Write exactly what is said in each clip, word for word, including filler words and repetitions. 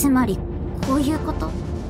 つまりこういうこと？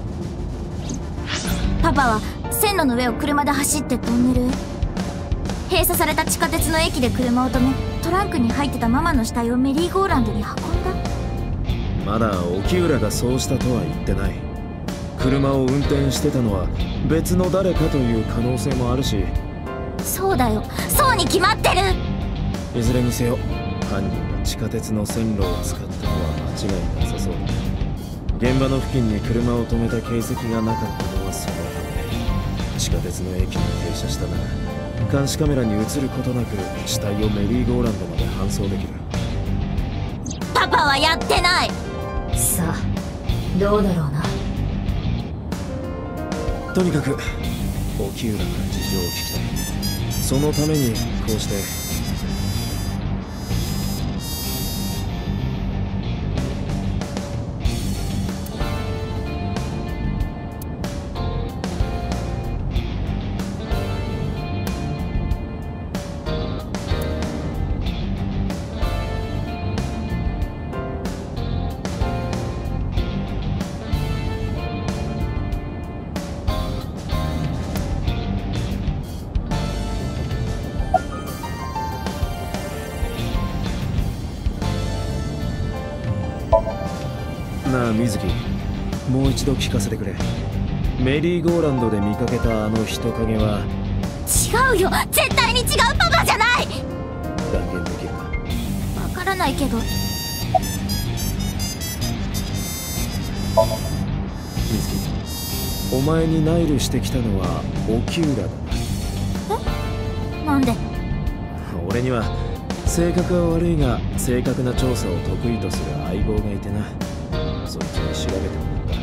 パパは線路の上を車で走ってトンネルへ。閉鎖された地下鉄の駅で車を止め、トランクに入ってたママの死体をメリーゴーランドに運んだ。 まだ沖浦がそうしたとは言ってない。車を運転してたのは別の誰かという可能性もあるし。 そうだよ、そうに決まってる。 いずれにせよ犯人が地下鉄の線路を使ったのは間違いなさそうだ。現場の付近に車を止めた形跡がなかったのはそのため、地下鉄の駅に停車したなら監視カメラに映ることなく死体をメリーゴーランドまで搬送できる。 パパはやってない。 さあどうだろうな。 とにかく沖浦から事情を聞きたい。そのためにこうしてなあ水木、もう一度聞かせてくれ。メリーゴーランドで見かけたあの人影は。 違うよ、絶対に違うパパじゃない。 断言できるか？ わからないけど。 水木、お前にナイルしてきたのは沖浦だな。 え？なんで？ 俺には性格は悪いが正確な調査を得意とする相棒がいてな。そいつに調べてもらった。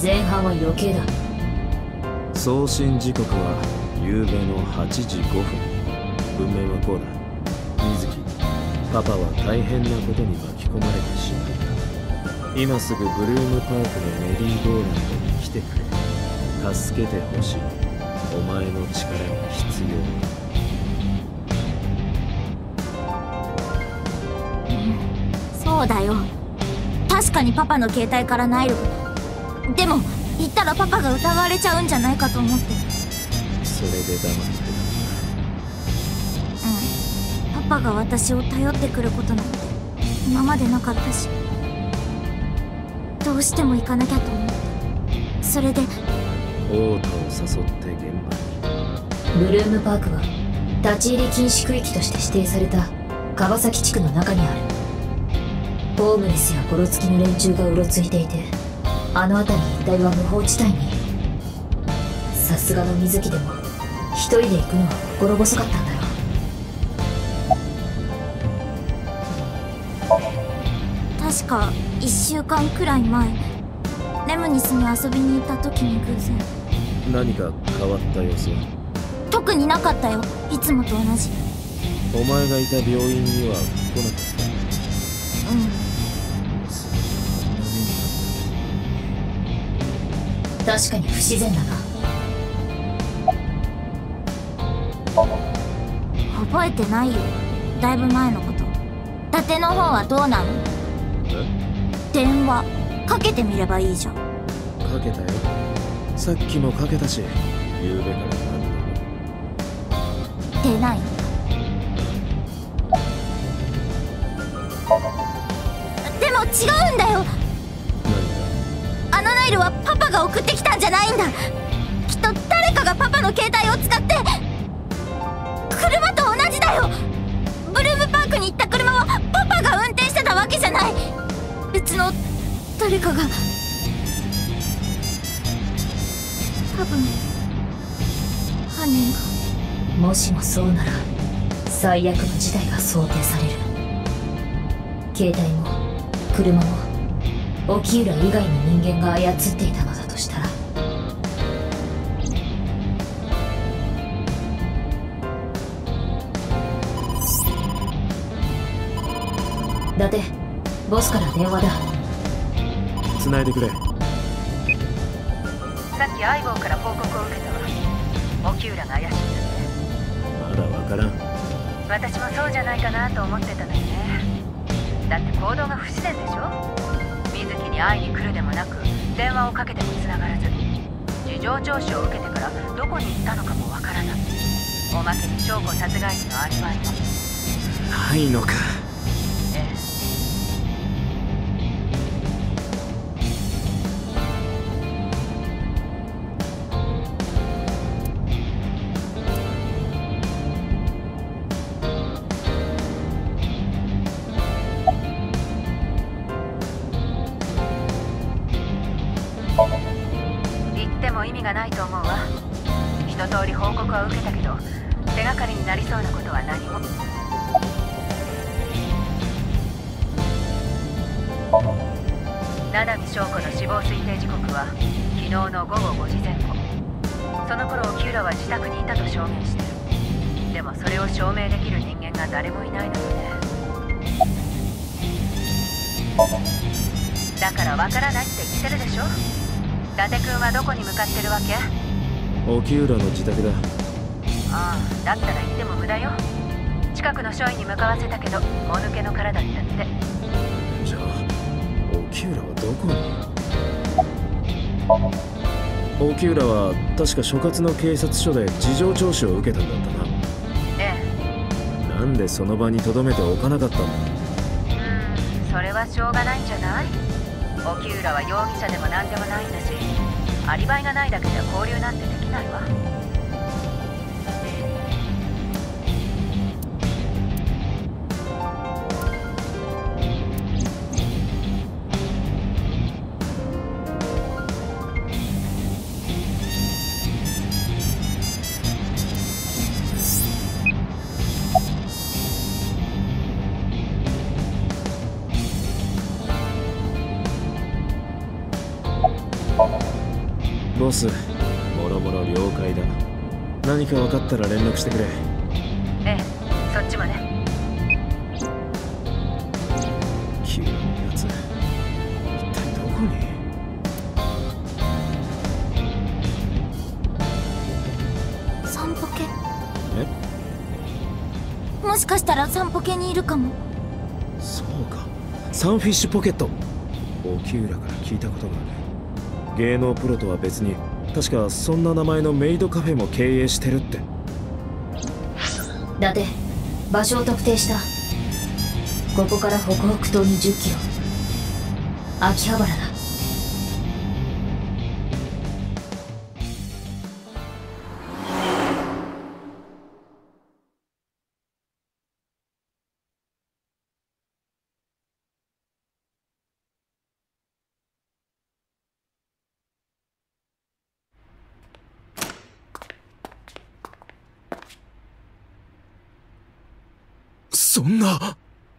前半は余計だ。 送信時刻は夕べのはちじごふん。文面はこうだ。水木、パパは大変なことに巻き込まれてしまった。今すぐブルームパークのメリーゴーランドに来てくれ。助けてほしい。お前の力が必要。 そうだよ、確かにパパの携帯からナイルが。でも言ったらパパが疑われちゃうんじゃないかと思って。 それで黙ってた。うん、パパが私を頼ってくることなんて今までなかったし、どうしても行かなきゃと思って。それで太田を誘って現場に。ブルームパークは立ち入り禁止区域として指定された川崎地区の中にある。ホームレスやゴロつきの連中がうろついていて、あの辺り一帯は無法地帯に。さすがの水木でも一人で行くのは心細かったんだろう。 確かいっしゅうかんくらい前、レムニスに遊びに行った時に偶然。 何か変わった様子は？ 特になかったよ、いつもと同じ。 お前がいた病院には来なかった？ うん。 確かに不自然だな。 覚えてないよ、だいぶ前のこと。伊達の方はどうなの？ え？ 電話かけてみればいいじゃん。 かけたよ。さっきもかけたし、夕べから何度も。 出ない。でも違うんだよ。あのナイルはパパが送ってきたんじゃないんだ。きっと誰かがパパの携帯を使って。車と同じだよ。ブルームパークに行った車はパパが運転してたわけじゃない。別の誰かが。多分犯人が。もしもそうなら最悪の事態が想定される。携帯も車も沖浦以外の人間が操っていたのだとしたら。伊達、ボスから電話だ。 繋いでくれ。さっき相棒から報告を受けたわ。沖浦が怪しいんだって。 まだわからん。 私もそうじゃないかなと思ってたのよね。だって行動が不自然でしょ。水木にに会いに来るでもなく、電話をかけても繋がらず、事情聴取を受けてからどこに行ったのかもわからない。おまけに翔子殺害時のアリバイもないのか。 ええ、言っても意味がないと思うわ。一通り報告は受けたけど、手がかりになりそうなことは何も。七海翔子の死亡推定時刻は昨日の午後ごじぜん後。その頃沖浦は自宅にいたと証明してる。でもそれを証明できる人間が誰もいないのよね。だからわからないって言ってるでしょ。伊達君はどこに向かってるわけ？ 沖浦の自宅だ。 ああ、だったら行っても無駄よ。近くの署員に向かわせたけど、もぬけの殻だったって。 じゃあ沖浦はどこに？沖浦は確か所轄の警察署で事情聴取を受けたんだったな。 ええ。 なんでその場に留めておかなかったんだ？ うーん、それはしょうがないんじゃない？沖浦は容疑者でも何でもないんだし、アリバイがないだけで交流なんてできないわ。 ボス、もろもろ了解だ。何か分かったら連絡してくれ。 ええ、そっちもね。 キューのやつ、一体どこに？ 散歩系？ え？ もしかしたら散歩系にいるかも。 そうか、サンフィッシュポケット。沖浦から聞いたことがある。芸能プロとは別に確かそんな名前のメイドカフェも経営してるって。 伊達、場所を特定した。ここから北北東にじゅっキロ、秋葉原だ。 そんな。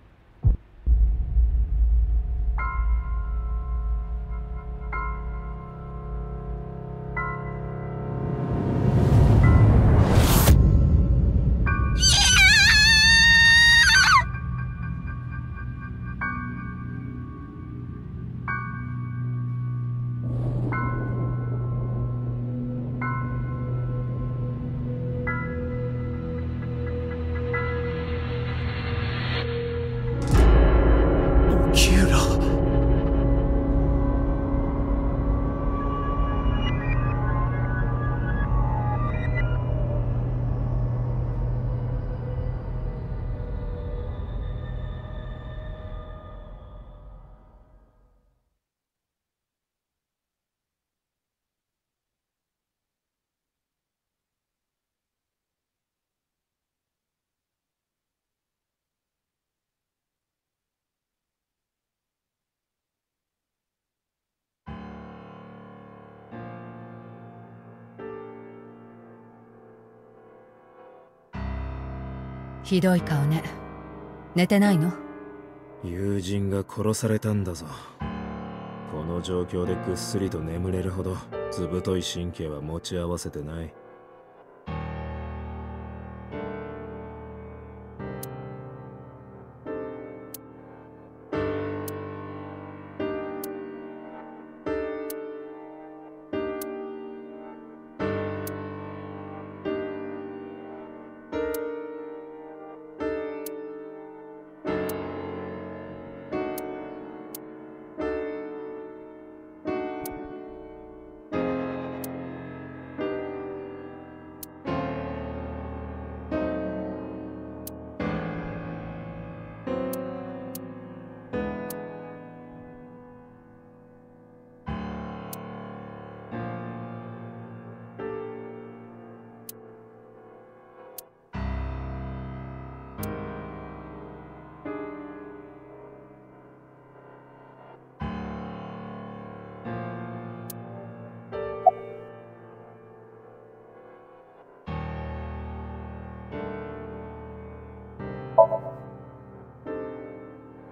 ひどい顔ね。寝てないの？ 友人が殺されたんだぞ。この状況でぐっすりと眠れるほどずぶとい神経は持ち合わせてない。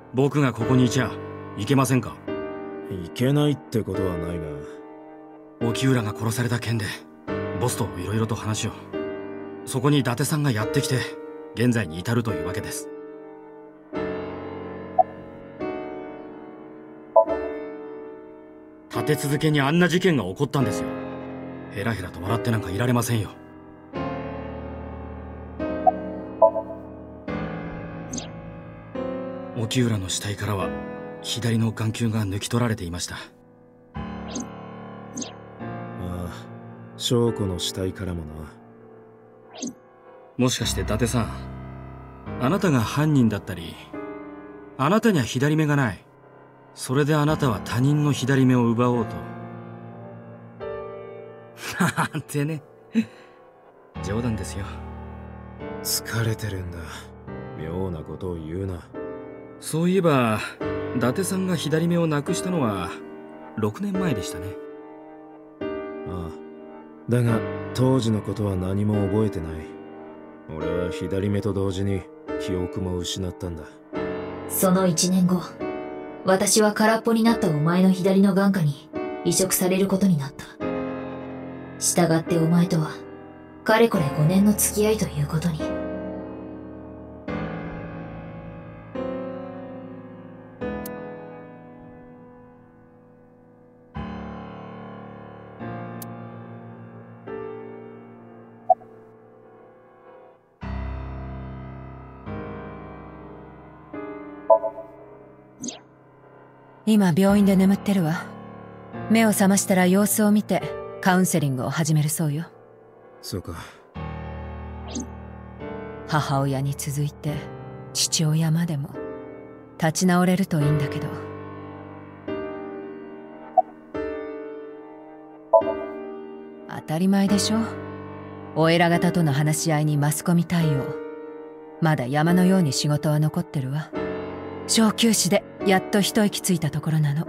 僕がここにいちゃいけませんか？ いけないってことはないが、 沖浦が殺された件でボスといろいろと話を。そこに伊達さんがやってきて現在に至るというわけです。立て続けにあんな事件が起こったんですよ。ヘラヘラと笑ってなんかいられませんよ。沖浦の死体からは左の眼球が抜き取られていました。 ああ、翔子の死体からもな。 もしかして伊達さん、あなたが犯人だったり、あなたには左目がない、それであなたは他人の左目を奪おうと。なんてね。冗談ですよ。 疲れてるんだ。妙なことを言うな。 そういえば伊達さんが左目をなくしたのはろくねんまえでしたね。 ああ、だが当時のことは何も覚えてない。俺は左目と同時に記憶も失ったんだ。 その一年後、私は空っぽになったお前の左の眼下に移植されることになった。従ってお前とはかれこれごねんの付き合いということに。 今病院で眠ってるわ。目を覚ましたら様子を見てカウンセリングを始めるそうよ。 そうか。 母親に続いて父親までも立ち直れるといいんだけど。当たり前でしょ。お偉方との話し合いにマスコミ対応。まだ山のように仕事は残ってるわ。小休止でやっと一息ついたところなの。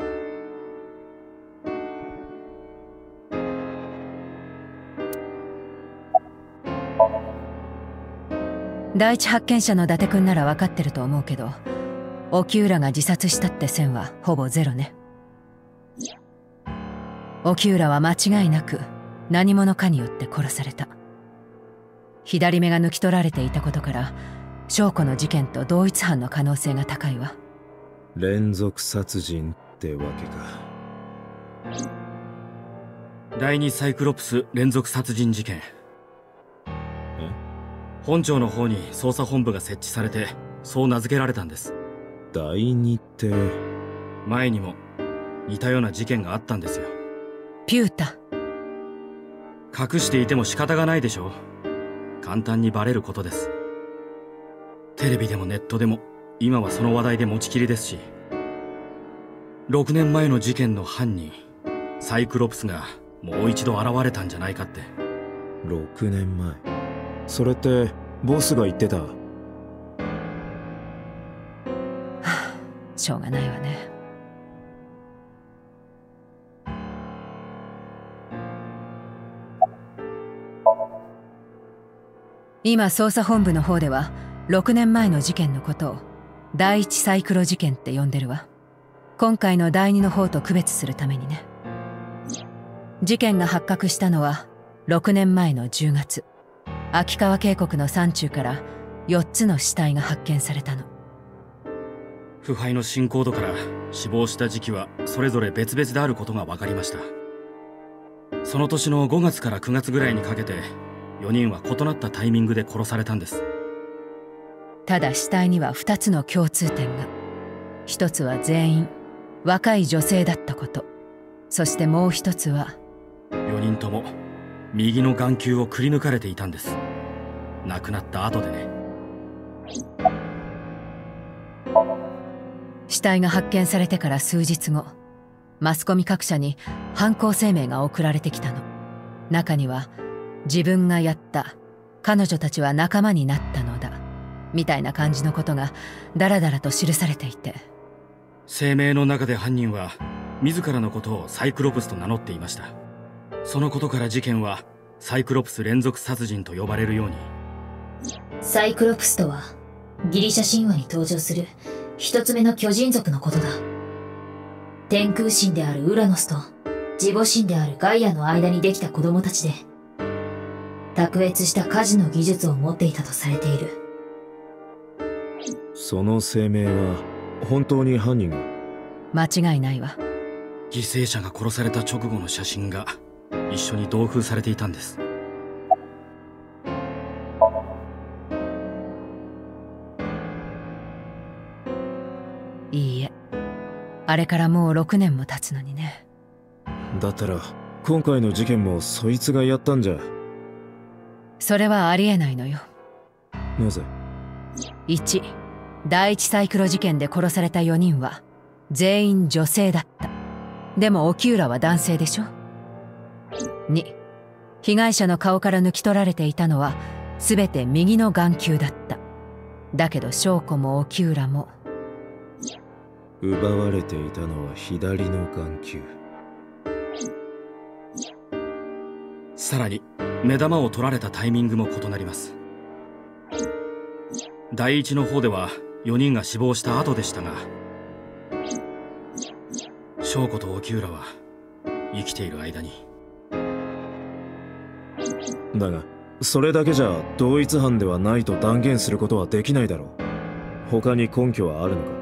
第一発見者の伊達くんなら分かってると思うけど、沖浦が自殺したって線はほぼゼロね。沖浦は間違いなく何者かによって殺された。左目が抜き取られていたことから翔子の事件と同一犯の可能性が高いわ。 連続殺人ってわけか。 第二サイクロプス連続殺人事件。 え？ 本庁の方に捜査本部が設置されてそう名付けられたんです。 第二って。 前にも似たような事件があったんですよ。 ピュータ。 隠していても仕方がないでしょ。簡単にバレることです。テレビでもネットでも今はその話題で持ちきりですし、ろくねんまえの事件の犯人サイクロプスがもう一度現れたんじゃないかって。 ろくねんまえ。それってボスが言ってた。はあ、しょうがないわね。今捜査本部の方ではろくねんまえの事件のことを第一サイクロ事件って呼んでるわ。今回の第二の方と区別するためにね。事件が発覚したのはろくねんまえのじゅうがつ、秋川渓谷の山中からよっつの死体が発見されたの。 腐敗の進行度から死亡した時期はそれぞれ別々であることが分かりました。その年のごがつからくがつぐらいにかけてよにんは異なったタイミングで殺されたんです。 ただ死体にはふたつの共通点が。ひとつは全員若い女性だったこと、そしてもう一つはよにんとも右の眼球をくり抜かれていたんです。亡くなった後でね。 死体が発見されてから数日後、マスコミ各社に犯行声明が送られてきたの。中には自分がやった、彼女たちは仲間になったのだみたいな感じのことがダラダラと記されていて、 声明の中で犯人は自らのことをサイクロプスと名乗っていました。そのことから事件はサイクロプス連続殺人と呼ばれるように。 サイクロプスとはギリシャ神話に登場する一つ目の巨人族のことだ。天空神であるウラノスと自母神であるガイアの間にできた子供たちで、卓越した家事の技術を持っていたとされている。 その声明は本当に犯人が？ 間違いないわ。 犠牲者が殺された直後の写真が一緒に同封されていたんです。 いいえ、あれからもうろくねんも経つのにね。 だったら今回の事件もそいつがやったんじゃ？ それはありえないのよ。 なぜ？ いち、第一サイクロ事件で殺されたよにんは全員女性だった。でも沖浦は男性でしょ。に、被害者の顔から抜き取られていたのは全て右の眼球だった。だけど翔子も沖浦も奪われていたのは左の眼球。 さらに目玉を取られたタイミングも異なります。第一の方ではよにんが死亡した後でしたが、翔子と沖浦は生きている間に。 だがそれだけじゃ同一犯ではないと断言することはできないだろう。他に根拠はあるのか？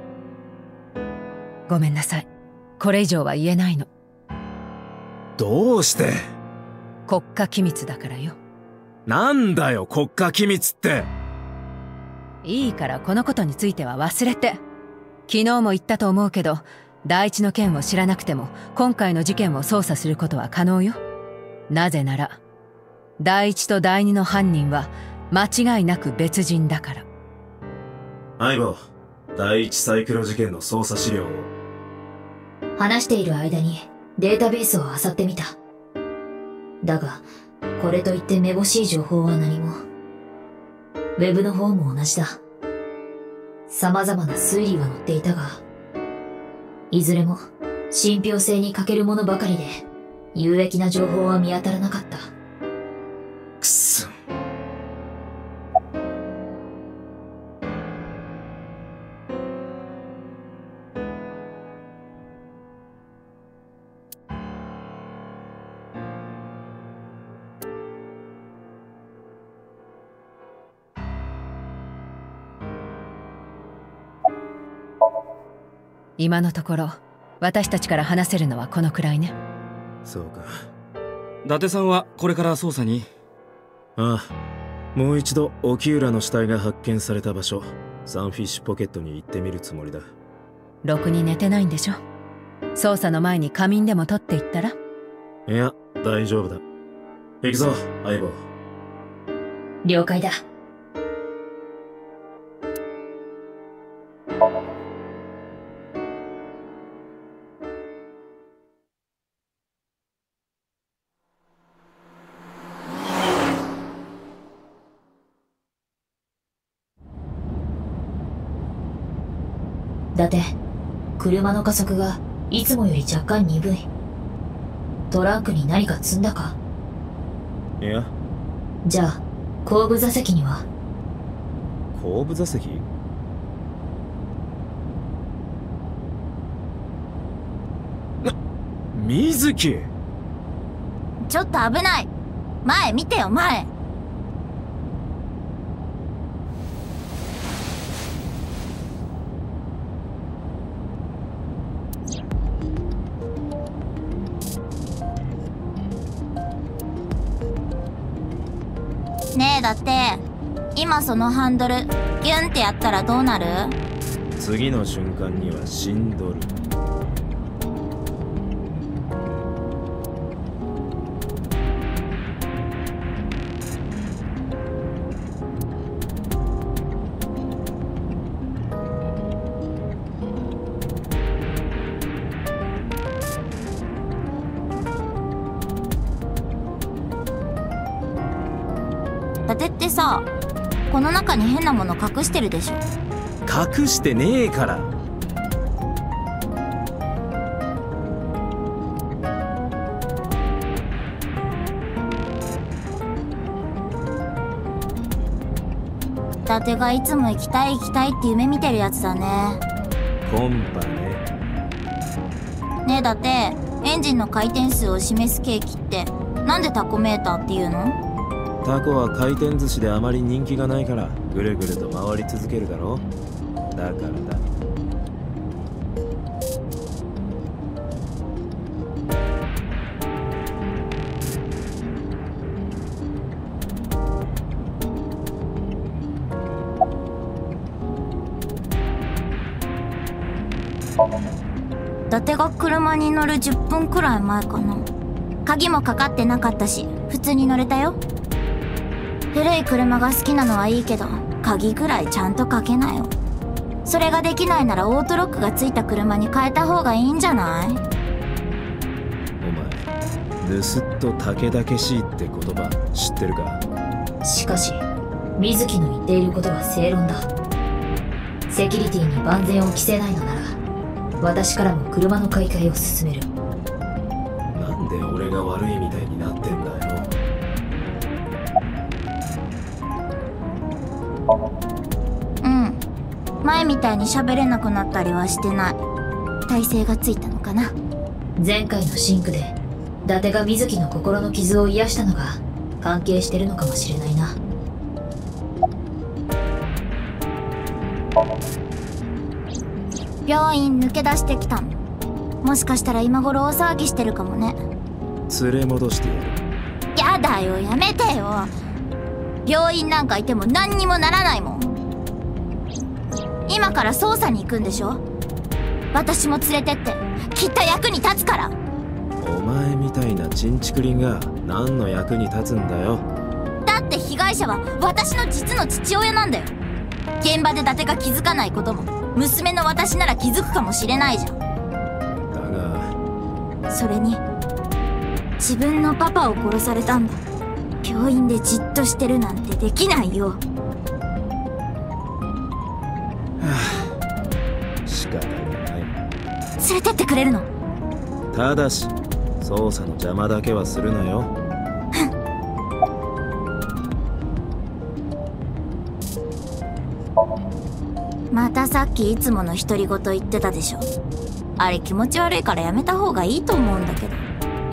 ごめんなさい、これ以上は言えないの。 どうして？ 国家機密だからよ。 なんだよ国家機密って。 いいからこのことについては忘れて。昨日も言ったと思うけど、第一の件を知らなくても今回の事件を捜査することは可能よ。なぜなら第一と第二の犯人は間違いなく別人だから。 相棒、第一サイクロ事件の捜査資料を。 話している間にデータベースを漁ってみた。だがこれといってめぼしい情報は何も。ウェブの方も同じだ。様々な推理は載っていたが、いずれも信憑性に欠けるものばかりで有益な情報は見当たらなかった。 くそ。 今のところ私たちから話せるのはこのくらいね。 そうか。 伊達さんはこれから捜査に？ ああ、もう一度沖浦の死体が発見された場所、サンフィッシュポケットに行ってみるつもりだ。 ろくに寝てないんでしょ。捜査の前に仮眠でも取っていったら？ いや、大丈夫だ。行くぞ相棒。 了解だ。だって車の加速がいつもより若干鈍い。トランクに何か積んだか？ いや。 じゃあ後部座席には？ 後部座席？な、水木！ ちょっと危ない。前見てよ前。ねえだって今そのハンドルギュンってやったらどうなる？ 次の瞬間には死んどる。 伊達ってさ、この中に変なもの隠してるでしょ。 隠してねえから。伊伊達がいつも行きたい行きたいって夢見てるやつだね。 コンパね。 ねえ伊達、エンジンの回転数を示す計器ってなんでタコメーターっていうの？ タコは回転寿司であまり人気がないからぐるぐると回り続けるだろ。だからだ。 伊達が車に乗るじゅっぷんくらい前かな。鍵もかかってなかったし普通に乗れたよ。古い車が好きなのはいいけど鍵ぐらいちゃんとかけなよ。それができないならオートロックがついた車に変えた方がいいんじゃない？ お前盗っと竹々しいって言葉知ってるか？ しかし水木の言っていることは正論だ。セキュリティに万全を期せないのなら私からも車の買い替えを進める。 なんで俺が悪いみたいになってんだよ。 うん、前みたいに喋れなくなったりはしてない。耐性がついたのかな。 前回のシンクで伊達が水木の心の傷を癒したのが関係してるのかもしれないな。 病院抜け出してきたの。もしかしたら今頃大騒ぎしてるかもね。 連れ戻してやる。 やだよ、やめてよ。病院なんかいても何にもならないもん。今から捜査に行くんでしょ。私も連れてってきっと役に立つから。 お前みたいなチンチクリンが何の役に立つんだよ。 だって被害者は私の実の父親なんだよ。現場で伊達が気づかないことも娘の私なら気づくかもしれないじゃん。 だがそれに自分のパパを殺されたんだ。病院でじっとしてるなんてできないよ。 仕方がない。 連れてってくれるの？ ただし捜査の邪魔だけはするなよ。 またさっきいつもの独り言言ってたでしょ。あれ気持ち悪いからやめた方がいいと思うんだけど。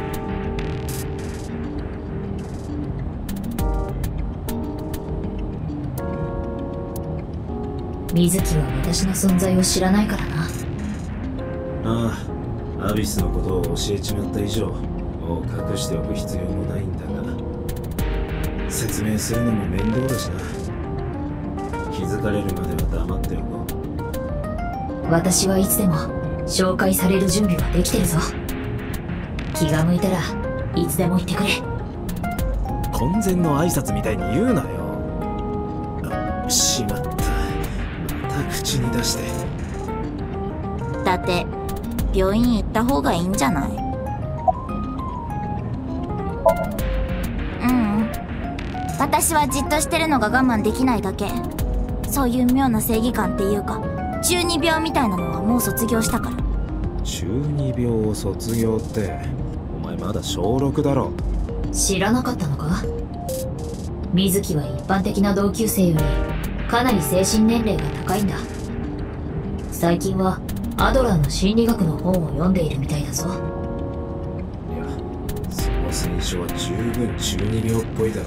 水木は私の存在を知らないからな。 ああ、アビスのことを教えちまった以上もう隠しておく必要もないんだが、説明するのも面倒だしな。気づかれるまでは黙っておこう。私はいつでも紹介される準備はできてるぞ。気が向いたらいつでも言ってくれ。 婚前の挨拶みたいに言うなよ。あ、しまった。また口に出して。 だって病院行った方がいいんじゃない？うんうん、私はじっとしてるのが我慢できないだけ。そういう妙な正義感っていうか中二病みたいなのはもう卒業したから。 中二病を卒業ってお前まだしょうろくだろ。 知らなかったのか？水木は一般的な同級生よりかなり精神年齢が高いんだ。最近はアドラーの心理学の本を読んでいるみたいだぞ。 いや、その選手は十分中二病っぽいだろ。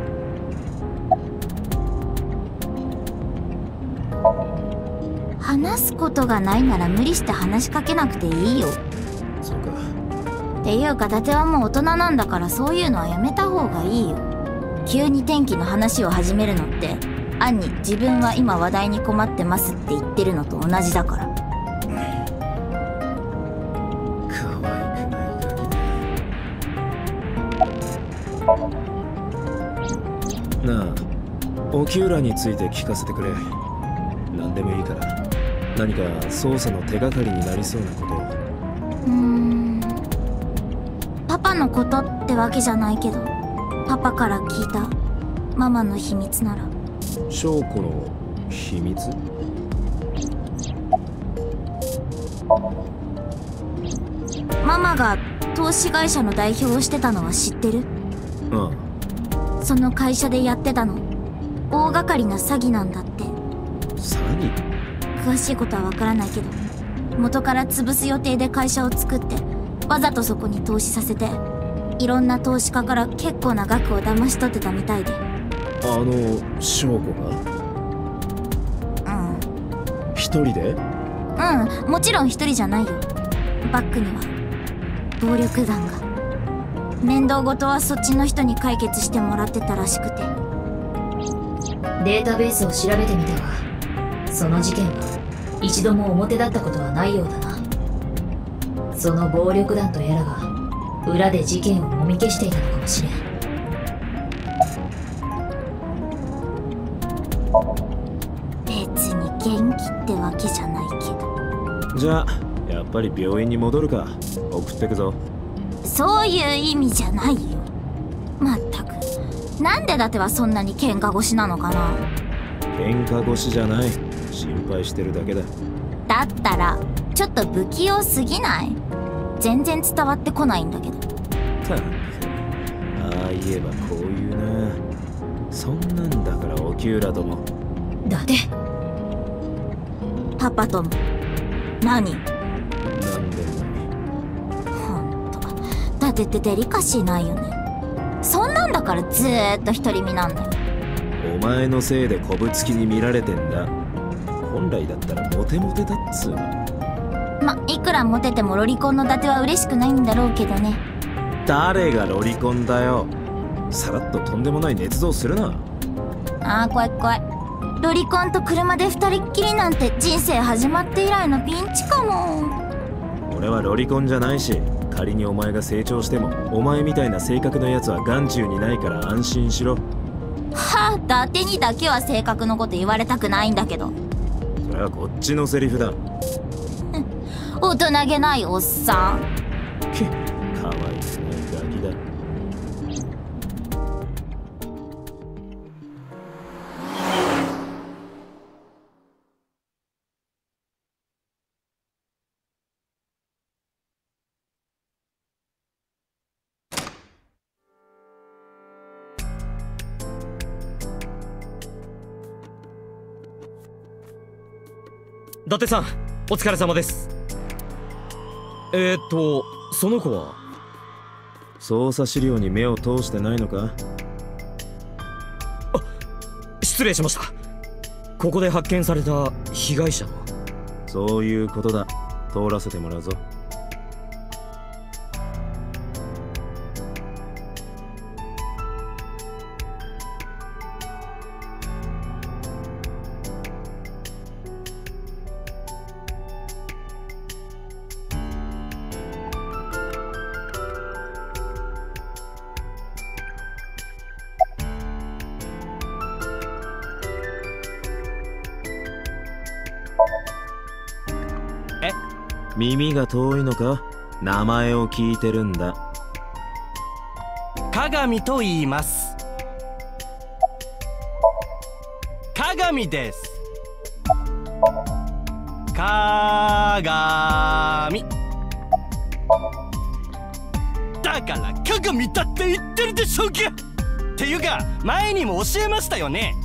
話すことがないなら無理して話しかけなくていいよ。 そうか。 っていうか伊達はもう大人なんだからそういうのはやめた方がいいよ。急に天気の話を始めるのって暗に自分は今話題に困ってますって言ってるのと同じだから。 可愛くないガキだ。なあ、沖浦について聞かせてくれ。何でもいいから何か捜査の手がかりになりそうなことを。 うーん、パパのことってわけじゃないけどパパから聞いたママの秘密なら。 翔子の秘密？ ママが投資会社の代表をしてたのは知ってる？ ああ。その会社でやってたの大掛かりな詐欺なんだって。 詐欺？ 詳しいことはわからないけど、元から潰す予定で会社を作ってわざとそこに投資させて、いろんな投資家から結構な額を騙し取ってたみたいで。 あの翔子が？ うん一人で？ うん、もちろん一人じゃないよ。バックには暴力団が。面倒事はそっちの人に解決してもらってたらしくて。 データベースを調べてみたが、その事件は一度も表立ったことはないようだな。その暴力団とやらが裏で事件をもみ消していたのかもしれん。 別に元気ってわけじゃないけど。 じゃあやっぱり病院に戻るか。送ってくぞ。 そういう意味じゃないよ。まったく、なんで伊達はそんなに喧嘩腰なのかな。 喧嘩腰じゃない、心配してるだけだ。 だったらちょっと不器用すぎない？全然伝わってこないんだけど。 たく、ああ言えばこういうな。そんなんだから沖浦とも。 伊達、 パパとも。何？ なんでもほんと、伊達ってデリカシーないよね。そんなんだからずーっと独り身なんだよ。 お前のせいでこぶつきに見られてんだ。本来だったらモテモテだっつうの。 ま、いくらモテてもロリコンの伊達は嬉しくないんだろうけどね。 誰がロリコンだよ。さらっととんでもない捏造するな。 あー怖い怖い。ロリコンと車で二人っきりなんて人生始まって以来のピンチかも。 俺はロリコンじゃないし、仮にお前が成長してもお前みたいな性格のやつは眼中にないから安心しろ。 はあ、伊達にだけは性格のこと言われたくないんだけど。 それはこっちのセリフだ。 大人げないおっさん。 け、かわいくないガキだ。 伊達さん、お疲れ様です。えー、っとその子は？ 捜査資料に目を通してないのか？ あ、失礼しました。ここで発見された被害者の？ そういうことだ。通らせてもらうぞ。耳が遠いのか？名前を聞いてるんだ。 鏡と言います。鏡です。鏡だから鏡だって言ってるでしょうが。っていうか前にも教えましたよね。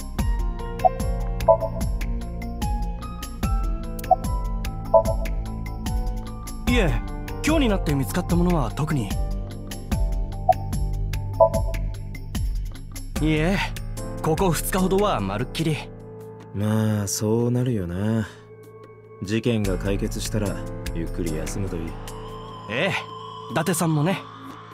いえ、今日になって見つかったものは特に。いえ、ここふつかほどはまるっきり。 まあそうなるよな。事件が解決したらゆっくり休むといい。 ええ、伊達さんもね。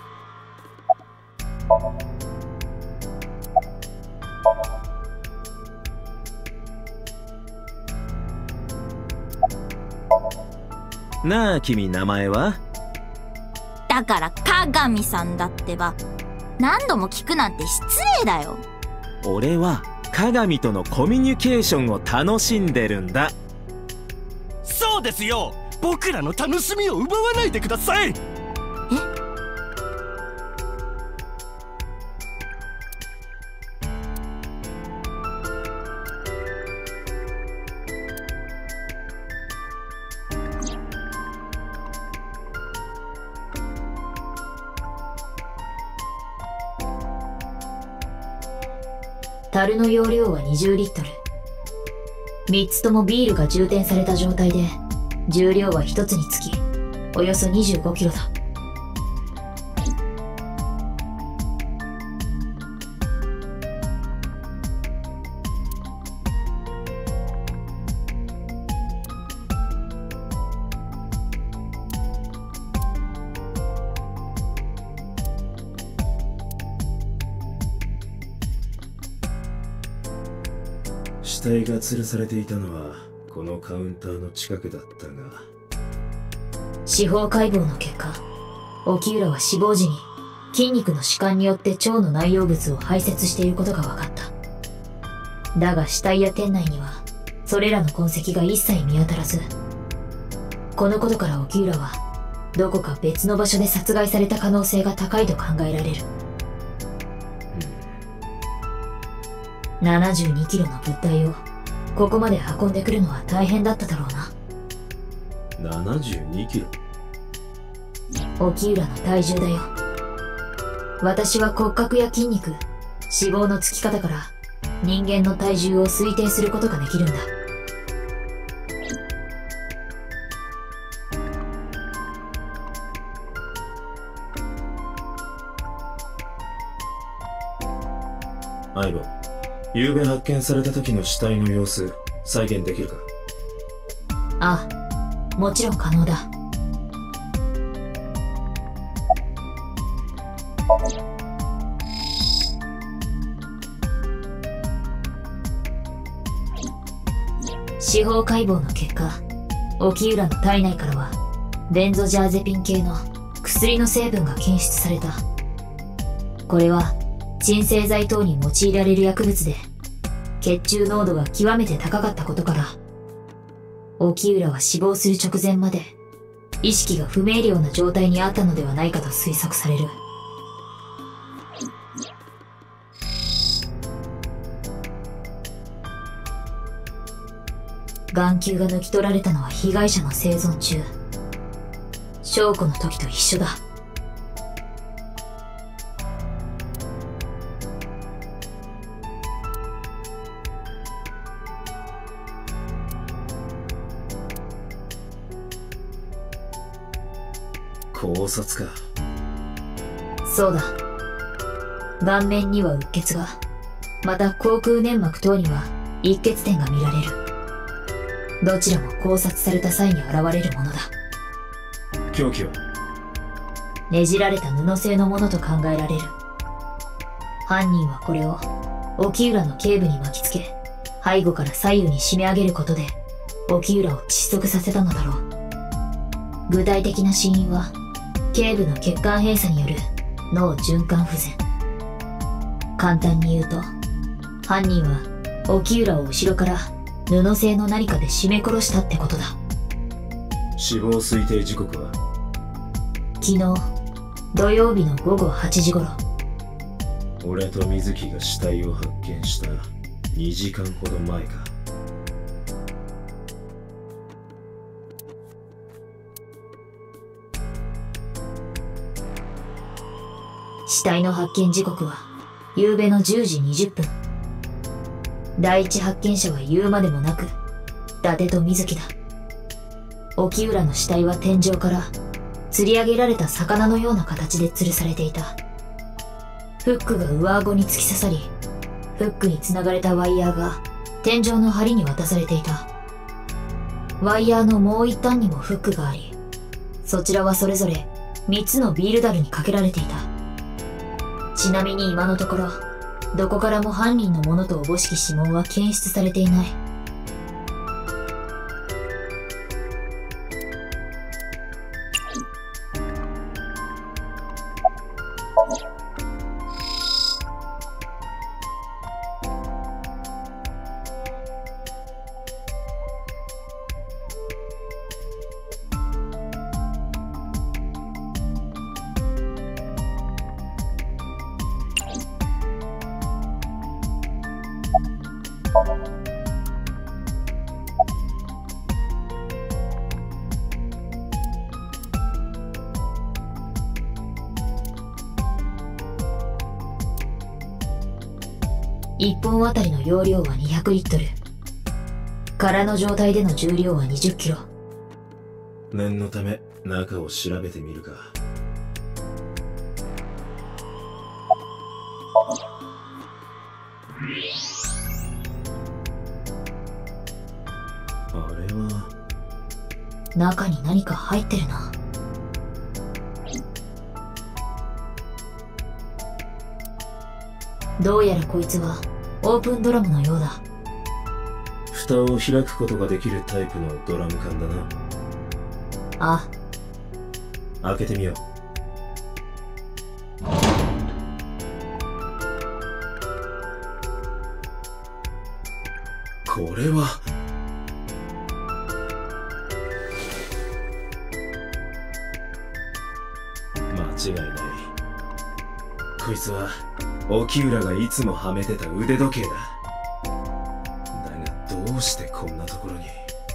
なあ君、名前は？ だから鏡さんだってば。何度も聞くなんて失礼だよ。 俺は鏡とのコミュニケーションを楽しんでるんだ。 そうですよ。僕らの楽しみを奪わないでください。え？ 樽の容量はにじゅうリットル。みっつともビールが充填された状態で、重量はひとつにつきおよそにじゅうごキロだ。 死体が吊るされていたのはこのカウンターの近くだったが、 司法解剖の結果、沖浦は死亡時に筋肉の弛緩によって腸の内容物を排泄していることが分かった。だが死体や店内にはそれらの痕跡が一切見当たらず、このことから沖浦はどこか別の場所で殺害された可能性が高いと考えられる。ななじゅうにキロの物体をここまで運んでくるのは大変だっただろうな。 ななじゅうにキロ。 沖浦の体重だよ。私は骨格や筋肉、脂肪のつき方から人間の体重を推定することができるんだ。 アイボ、昨べ発見された時の死体の様子再現できるか？ ああ、もちろん可能だ。司法解剖の結果、沖浦の体内からはベンゾジャーゼピン系の薬の成分が検出された。これは鎮静剤等に用いられる薬物で、血中濃度が極めて高かったことから、沖浦は死亡する直前まで意識が不明瞭な状態にあったのではないかと推測される。眼球が抜き取られたのは被害者の生存中。証拠の時と一緒だ。 考察か。 そうだ。顔面にはうっ血が、また口腔粘膜等には溢血点が見られる。どちらも考察された際に現れるものだ。 凶器はねじられた布製のものと考えられる。犯人はこれを沖浦の頸部に巻きつけ、背後から左右に締め上げることで沖浦を窒息させたのだろう。具体的な死因は頸部の血管閉鎖による脳循環不全。簡単に言うと、犯人は沖浦を後ろから布製の何かで絞め殺したってことだ。 死亡推定時刻は昨日土曜日の午後はちじ頃。 俺と水木が死体を発見したにじかんほど前か。 死体の発見時刻は夕べのじゅうじにじゅっぷん。第一発見者は言うまでもなく伊達と水木だ。沖浦の死体は天井から吊り上げられた魚のような形で吊るされていた。フックが上顎に突き刺さり、フックにつながれたワイヤーが天井の梁に渡されていた。ワイヤーのもう一端にもフックがあり、そちらはそれぞれみっつのビール樽にかけられていた。ちなみに今のところどこからも犯人のものとおぼしき指紋は検出されていない。 いっぽんあたりの容量はにひゃくリットル。空の状態での重量はにじゅっキロ。 念のため中を調べてみるか。あれは中に何か入ってるな。どうやらこいつはオープンドラムのようだ。 蓋を開くことができるタイプのドラム缶だな。 ああ、開けてみよう。これは間違いない。こいつは沖浦がいつもはめてた腕時計だ。だがどうしてこんなところに。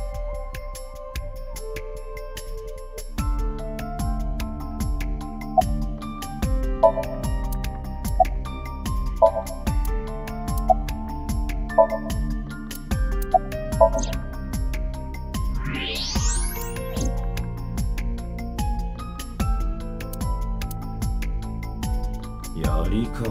槍か。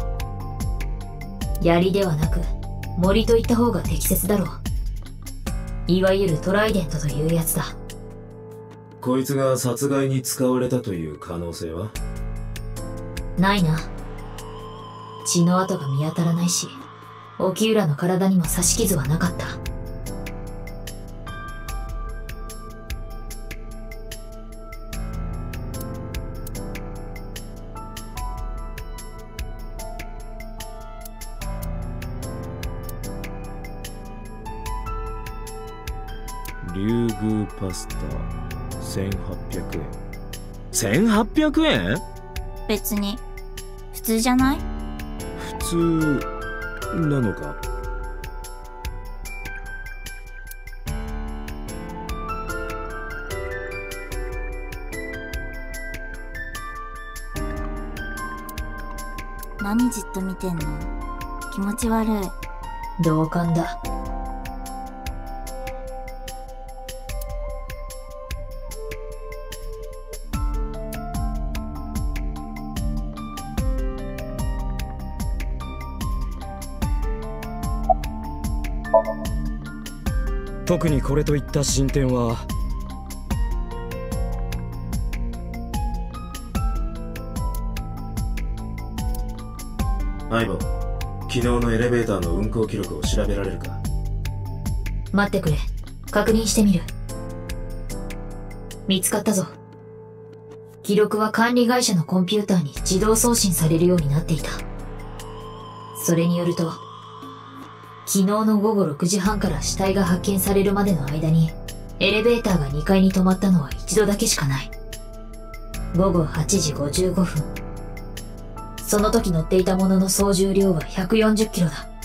槍ではなく森と言った方が適切だろう。いわゆるトライデントというやつだ。 こいつが殺害に使われたという可能性は？ ないな。血の跡が見当たらないし、沖浦の体にも刺し傷はなかった。 竜宮パスタせんはっぴゃくえん。せんはっぴゃくえん？ 別に普通じゃない？ 普通なのか？ 何じっと見てんの？気持ち悪い。 同感だ。 特にこれといった進展は。 相棒、昨日のエレベーターの運行記録を調べられるか？ 待ってくれ。確認してみる。見つかったぞ。記録は管理会社のコンピューターに自動送信されるようになっていた。それによると、昨日のごごろくじはんから死体が発見されるまでの間に、エレベーターがにかいに止まったのは一度だけしかない。ごごはちじごじゅうごふん。その時乗っていたものの総重量はひゃくよんじゅっキロだ。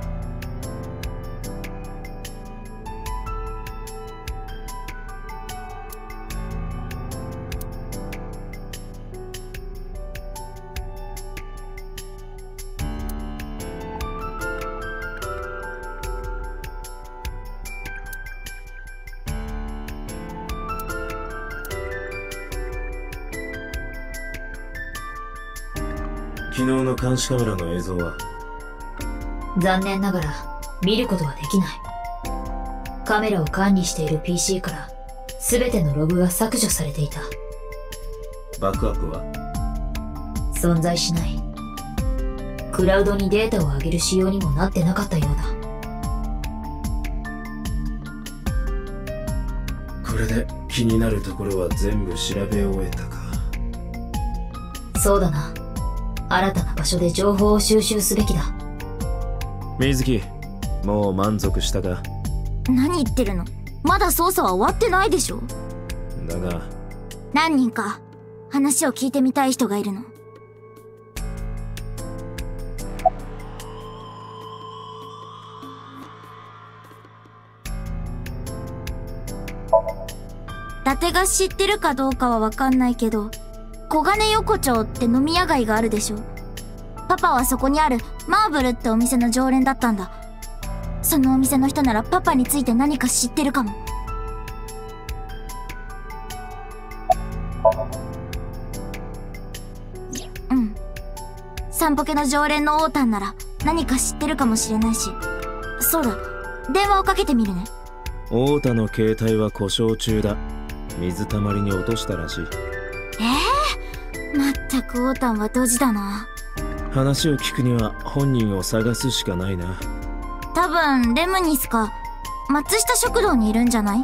昨日の監視カメラの映像は？ 残念ながら見ることはできない。カメラを管理している ピーシー から全てのログが削除されていた。 バックアップは？ 存在しない。クラウドにデータを上げる仕様にもなってなかったようだ。 これで気になるところは全部調べ終えたか。 そうだな。新たな場所で情報を収集すべきだ。 水木、もう満足したか？ 何言ってるの？まだ捜査は終わってないでしょ。 だが何人か話を聞いてみたい人がいるの。伊達が知ってるかどうかはわかんないけど、小金横丁って飲み屋街があるでしょ。パパはそこにあるマーブルってお店の常連だったんだ。そのお店の人ならパパについて何か知ってるかも。うん。散歩家の常連のオータンなら何か知ってるかもしれないし。そうだ、電話をかけてみるね。 太田の携帯は故障中だ。水たまりに落としたらしい。 ええー、まったくオータンはドジだな。 話を聞くには本人を探すしかないな。 多分レムニスか松下食堂にいるんじゃない？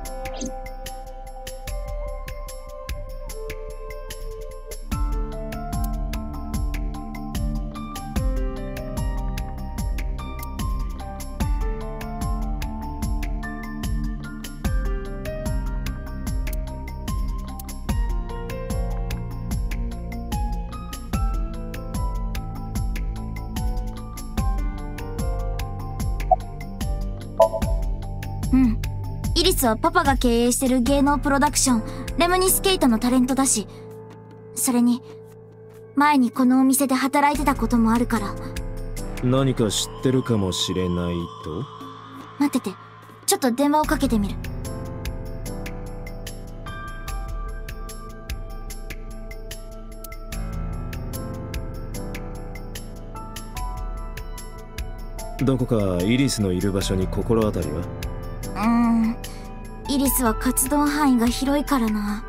うん。イリスはパパが経営してる芸能プロダクション、レムニスケイトのタレントだし、それに、前にこのお店で働いてたこともあるから。 何か知ってるかもしれないと？ 待ってて、ちょっと電話をかけてみる。 どこかイリスのいる場所に心当たりは？ うーん、イリスは活動範囲が広いからな。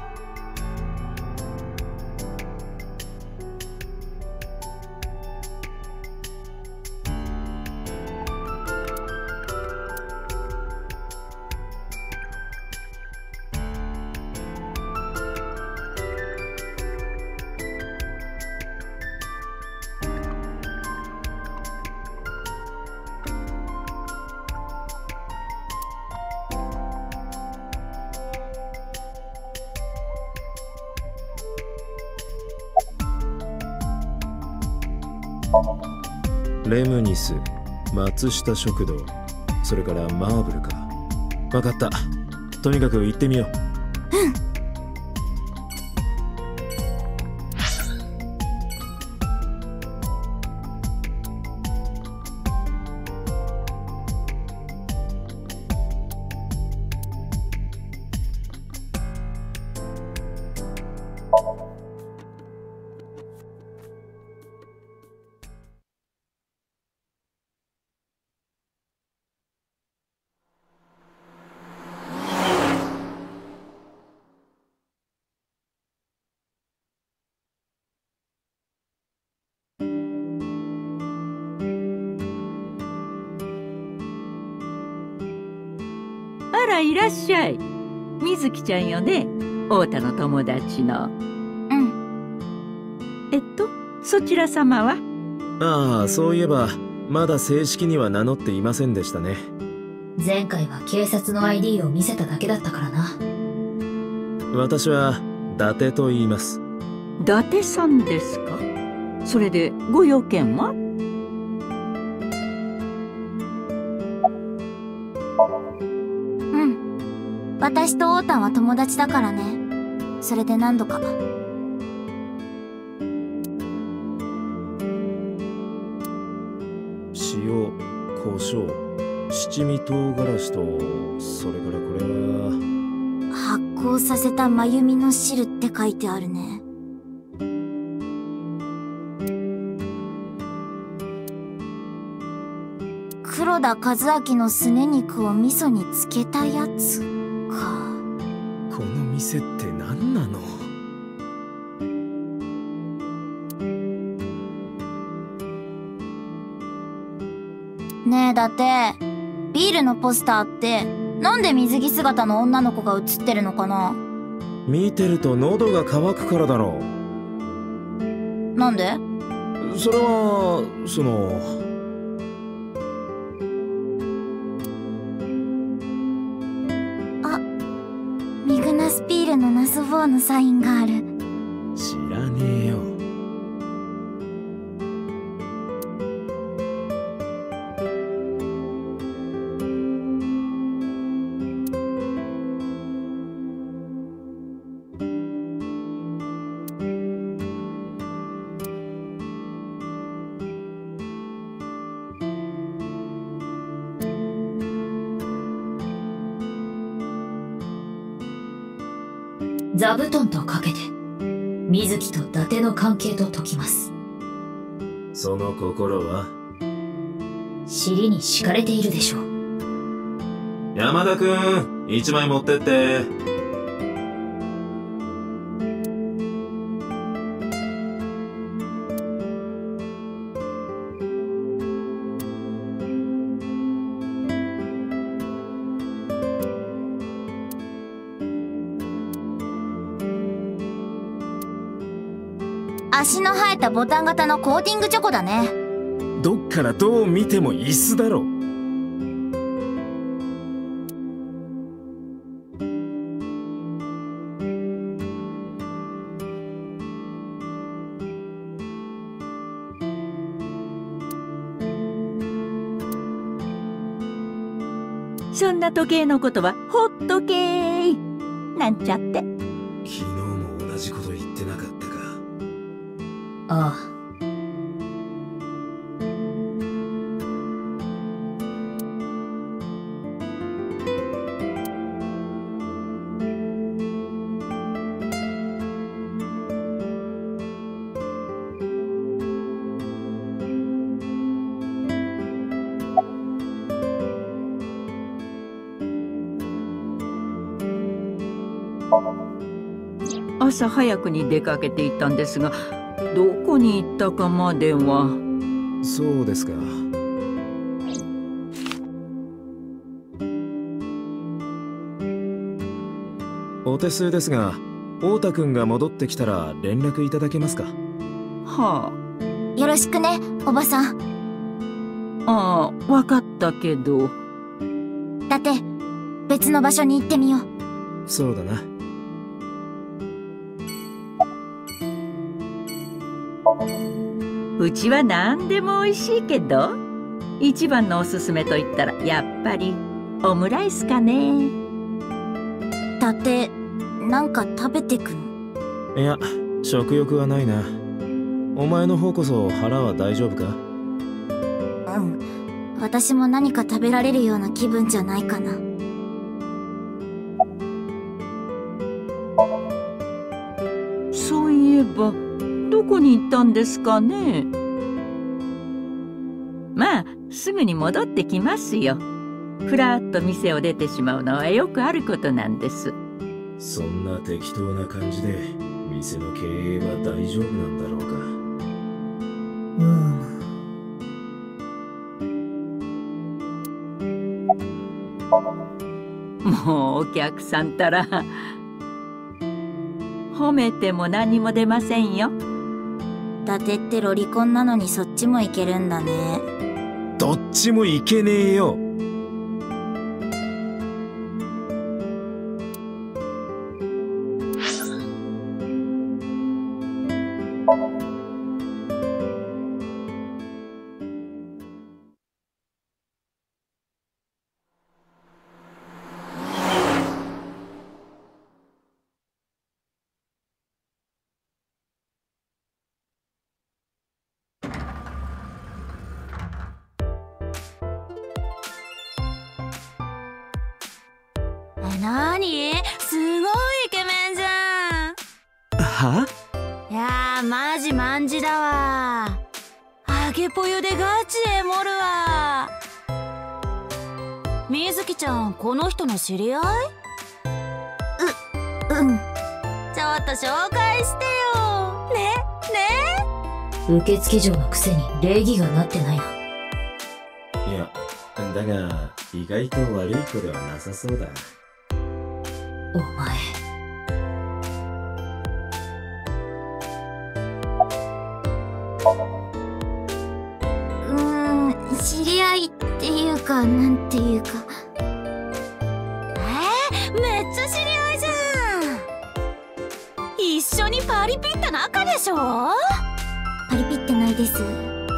レムニス、松下食堂、それからマーブルか。分かった。とにかく行ってみよう。 うん。 あら、いらっしゃい。みずきちゃんよね、太田の友達の。 うん。 えっとそちら様は？ ああ、そういえばまだ正式には名乗っていませんでしたね。 前回は警察の アイディー を見せただけだったからな。 私は伊達と言います。 伊達さんですか。それでご用件は？ うん。私とオータンは友達だからね。それで何度か。 塩、胡椒、七味唐辛子と、それからこれは発酵させた繭実の汁って書いてあるね。黒田和明のすね肉を味噌につけたやつか。 この店って何なの？ ねえ、だってビールのポスターってなんで水着姿の女の子が写ってるのかな？ 見てると喉が渇くからだろう。 なんで？ それはそのあ、ミグナスピールのナスフォーのサインがある。 知らねえよ。 座布団とかけて水木と伊達の関係と解きます。 その心は？ 尻に敷かれているでしょう。 山田くん、一枚持ってって。 足の生えたボタン型のコーティングチョコだね。 どっからどう見ても椅子だろ。 そんな時計のことはほっとけーなんちゃって。 昨日も同じこと言ってなかったか。 ああ。 朝早くに出かけていったんですが、どこに行ったかまでは。 そうですか。お手数ですが、太田くんが戻ってきたら連絡いただけますか？ はあ。よろしくね、おばさん。 ああ、わかったけど。 だって、別の場所に行ってみよう。 そうだな。 うちは何でも美味しいけど、一番のおすすめと言ったらやっぱりオムライスかね。 だってなんか食べてくの？ いや、食欲はないな。お前の方こそ腹は大丈夫か？ うん、私も何か食べられるような気分じゃないかな。 そういえばどこに行ったんですかね。まあすぐに戻ってきますよ。ふらっと店を出てしまうのはよくあることなんです。 そんな適当な感じで店の経営は大丈夫なんだろうか。 うん。 もうお客さんたら褒めても何も出ませんよ。 伊達ってロリコンなのにそっちもいけるんだね。 どっちもいけねえよ。 なに？すごいイケメンじゃん。 は？ いやーマジマンジだわ。揚げぽよでガチで盛るわ。みずきちゃん、この人の知り合い？う、うん。ちょっと紹介してよ。ね、ね。 受付嬢のくせに礼儀がなってないな。 いや、だが意外と悪い子ではなさそうだ。 お前。 うーん、知り合いっていうか、なんていうか。えー、めっちゃ知り合いじゃん。一緒にパリピった仲でしょ？パリピってないです。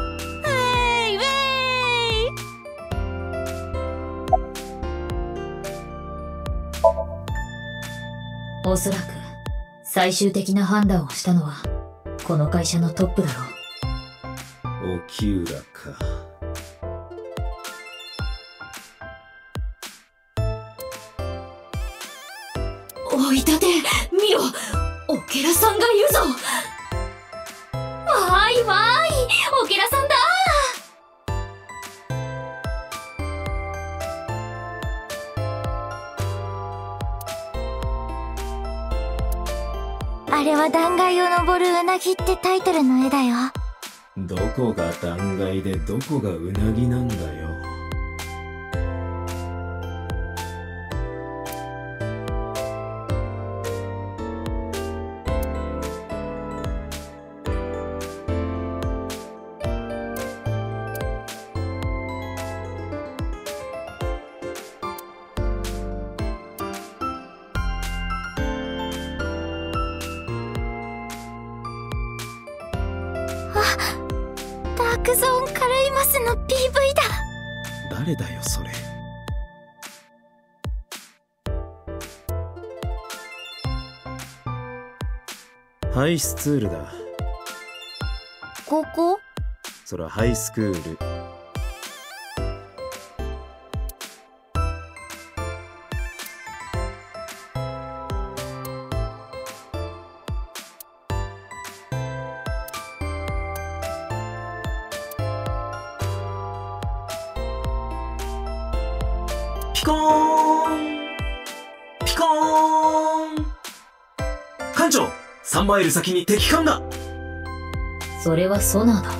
おそらく最終的な判断をしたのはこの会社のトップだろう。 沖浦か。 おおいたて、見ろ、オケラさんがいるぞ。わーいわーい、オケラさんだ。 あれは断崖を登るうなぎってタイトルの絵だよ。 どこが断崖でどこがうなぎなんだよ。 ダークゾーンカルイマスの ピーブイ だ。 誰だよそれ。ハイスツールだ。 ここ？ そらハイスクール。 ピコーンピコーン。艦長、さんマイル先に敵艦だ。 それはソナーだ。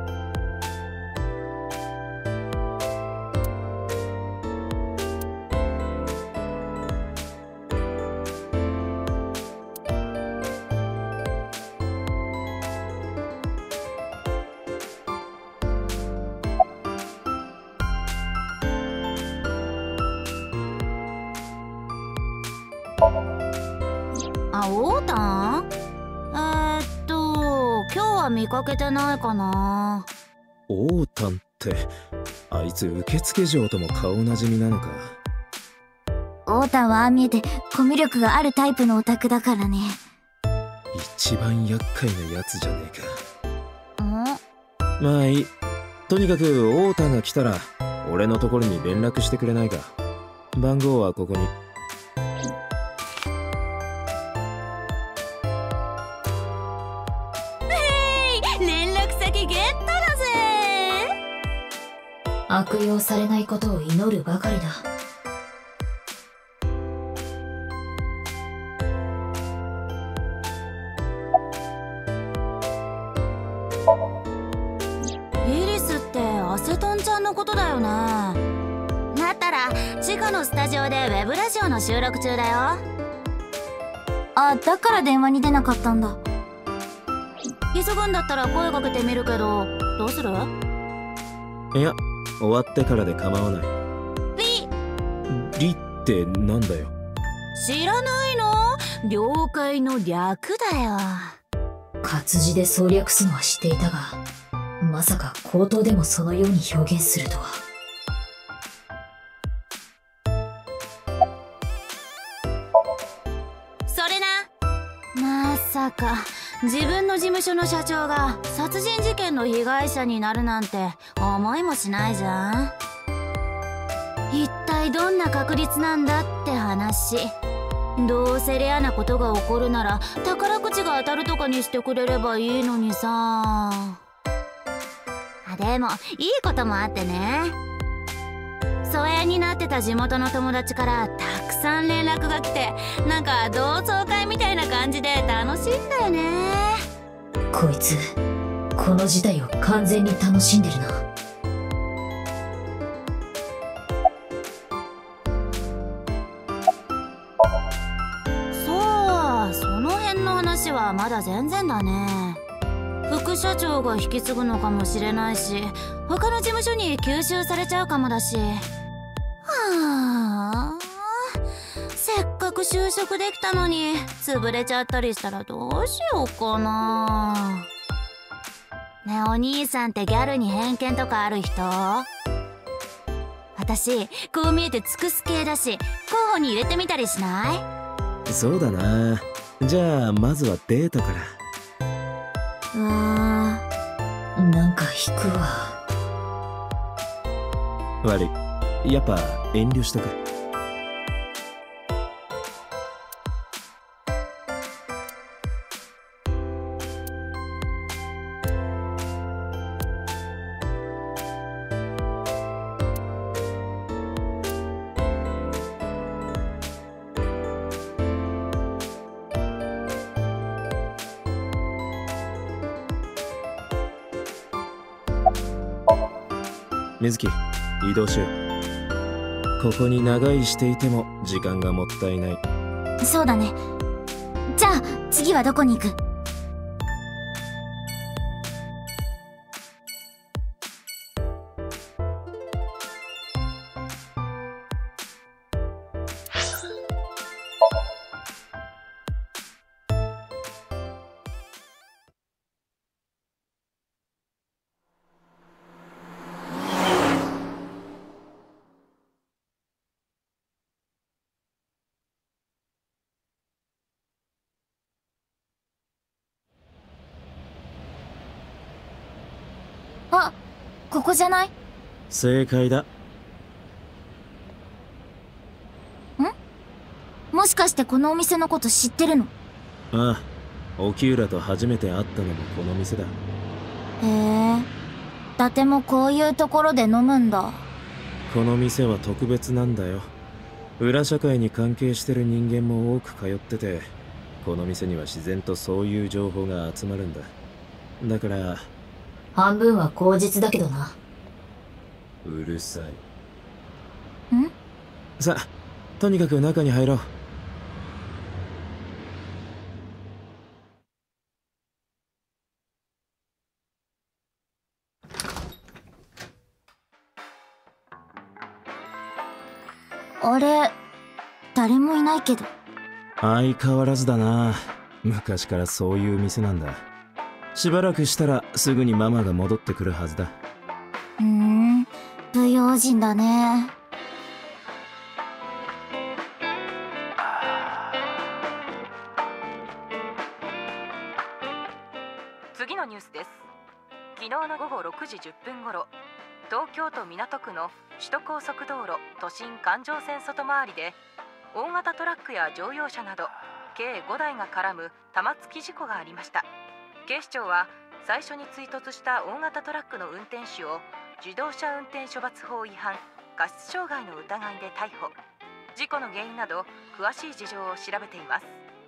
あ、オータン？えー、っと今日は見かけてないかな。 オータンってあいつ受付嬢とも顔なじみなのか。 オータンはああ見えてコミュ力があるタイプのオタクだからね。 一番厄介なやつじゃねえか。 ん？ まあいい。とにかくオータンが来たら俺のところに連絡してくれないか。番号はここに。 連絡先ゲットだぜ。 悪用されないことを祈るばかりだ。 イリスってアセトンちゃんのことだよね。だったら地下のスタジオでウェブラジオの収録中だよ。あ、だから電話に出なかったんだ。急ぐんだったら声かけてみるけど、どうする？ いや、終わってからで構わない。 リリってなんだよ。 知らないの？了解の略だよ。 活字で省略すのは知っていたが、まさか口頭でもそのように表現するとは。 それな。まさか自分の事務所の社長が殺人事件の被害者になるなんて思いもしないじゃん。一体どんな確率なんだって話。どうせレアなことが起こるなら宝くじが当たるとかにしてくれればいいのにさ。あ、でもいいこともあってね。疎遠になってた地元の友達からたくさん連絡が来て、なんか同窓会みたいな感じで楽しいんだよね。 こいつこの事態を完全に楽しんでるな。 そう、その辺の話はまだ全然だね。副社長が引き継ぐのかもしれないし、他の事務所に吸収されちゃうかもだし。はあ、せっかく就職できたのに潰れちゃったりしたらどうしようかな。ねえ、お兄さんってギャルに偏見とかある人？私こう見えて尽くす系だし、候補に入れてみたりしない？ そうだな。じゃあまずはデートから。 うわー、なんか引くわ。 悪い、やっぱ遠慮しとく。 水木、移動しよう。ここに長居していても時間がもったいない。 そうだね。じゃあ次はどこに行く？あ、ここじゃない？ 正解だ。 ん？もしかしてこのお店のこと知ってるの？ ああ、沖浦と初めて会ったのもこの店だ。 へえ、伊達もこういうところで飲むんだ。 この店は特別なんだよ。裏社会に関係してる人間も多く通ってて、この店には自然とそういう情報が集まるんだ。だから半分は口実だけどな。 うるさい。 ん？ さあ、とにかく中に入ろう。 あれ、誰もいないけど。 相変わらずだな。昔からそういう店なんだ。しばらくしたらすぐにママが戻ってくるはずだ。 うーん、不用心だね。 次のニュースです。昨日のごごろくじじゅっぷん頃、東京都港区の首都高速道路都心環状線外回りで大型トラックや乗用車など計ごだいが絡む玉突き事故がありました。警視庁は最初に追突した大型トラックの運転手を自動車運転処罰法違反過失傷害の疑いで逮捕。事故の原因など詳しい事情を調べています。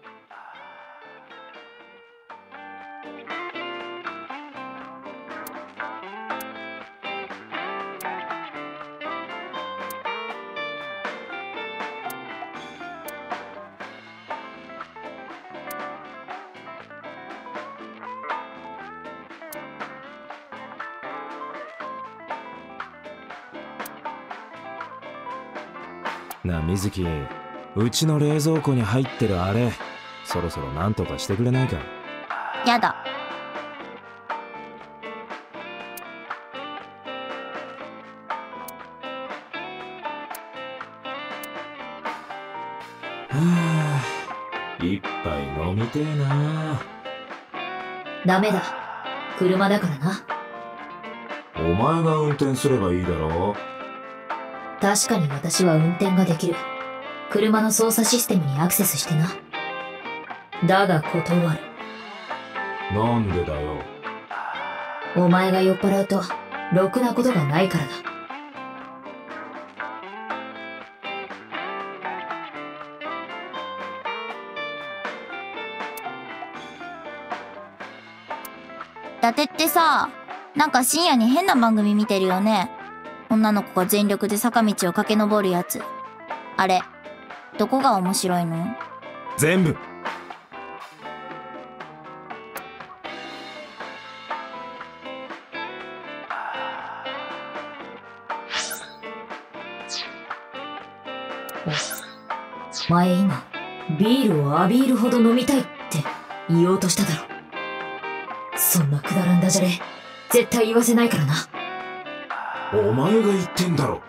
なあ水木、うちの冷蔵庫に入ってるあれ、そろそろなんとかしてくれないか。 やだ。 はあ、一杯飲みてえな。 ダメだ。車だからな。 お前が運転すればいいだろ。 確かに私は運転ができる。車の操作システムにアクセスしてな。だが断る。 なんでだよ。 お前が酔っ払うとろくなことがないからだ。 伊達ってさ、なんか深夜に変な番組見てるよね。女の子が全力で坂道を駆け上るやつ。あれ、どこが面白いの？ 全部。 前今、ビールを浴びるほど飲みたいって言おうとしただろ。そんなくだらんダジャレ、絶対言わせないからな。 お前が言ってんだろ。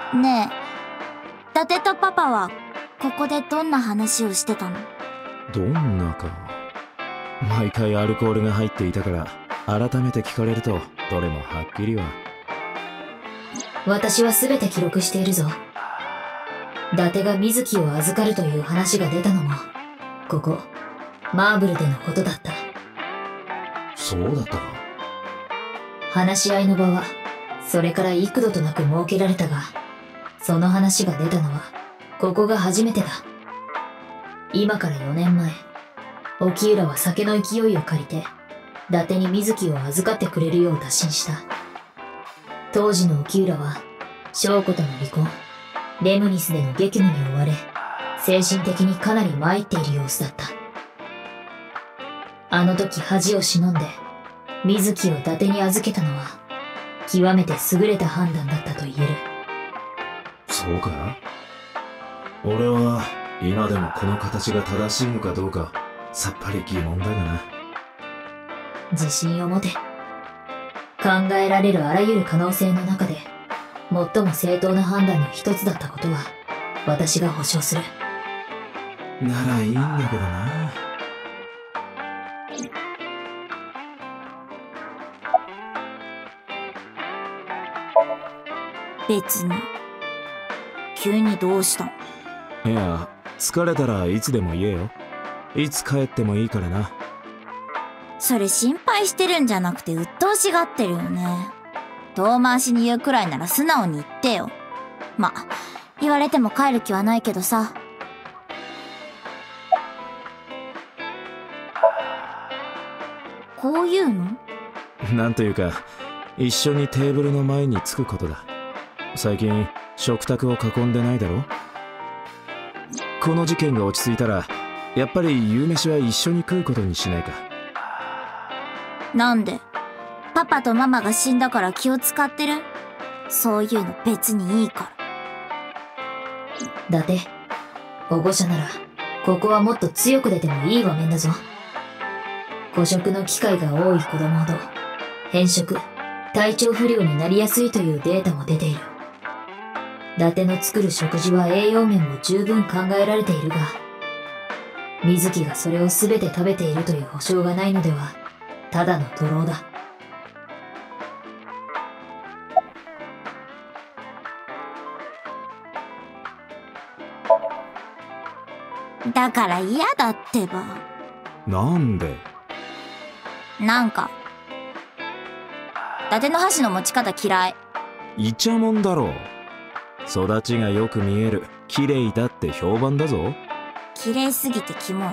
ねえ、伊達とパパはここでどんな話をしてたの？ どんなか。毎回アルコールが入っていたから改めて聞かれるとどれもはっきりは。 私は全て記録しているぞ。伊達が水木を預かるという話が出たのもここマーブルでのことだった。 そうだったか。 話し合いの場はそれから幾度となく設けられたが、その話が出たのはここが初めてだ。今からよねんまえ、沖浦は酒の勢いを借りて伊達に水木を預かってくれるよう打診した。当時の沖浦は翔子との離婚、レムニスでの激務に追われ、精神的にかなり参っている様子だった。あの時恥を忍んで水木を伊達に預けたのは極めて優れた判断だったと言える。 そうか？俺は今でもこの形が正しいのかどうかさっぱり疑問だがな。 自信を持て。考えられるあらゆる可能性の中で最も正当な判断の一つだったことは私が保証する。 ならいいんだけどな。 別に。急にどうしたの？ いや、疲れたらいつでも言えよ。いつ帰ってもいいからな。 それ心配してるんじゃなくて鬱陶しがってるよね。遠回しに言うくらいなら素直に言ってよ。ま、言われても帰る気はないけどさ。こういうの？ なんというか、一緒にテーブルの前につくことだ。最近食卓を囲んでないだろ。この事件が落ち着いたらやっぱり夕飯は一緒に食うことにしないか。 なんで？パパとママが死んだから気を使ってる？そういうの別にいいから。 伊達、保護者ならここはもっと強く出てもいい場面だぞ。誤食の機会が多い子供ほど偏食、体調不良になりやすいというデータも出ている。伊達の作る食事は栄養面も十分考えられているが、水木がそれを全て食べているという保証がないのではただの徒労だ。 だから嫌だってば。 なんで？ なんか伊達の箸の持ち方嫌い。 イチャモンだろう。育ちがよく見える、綺麗だって評判だぞ。 綺麗すぎてキモ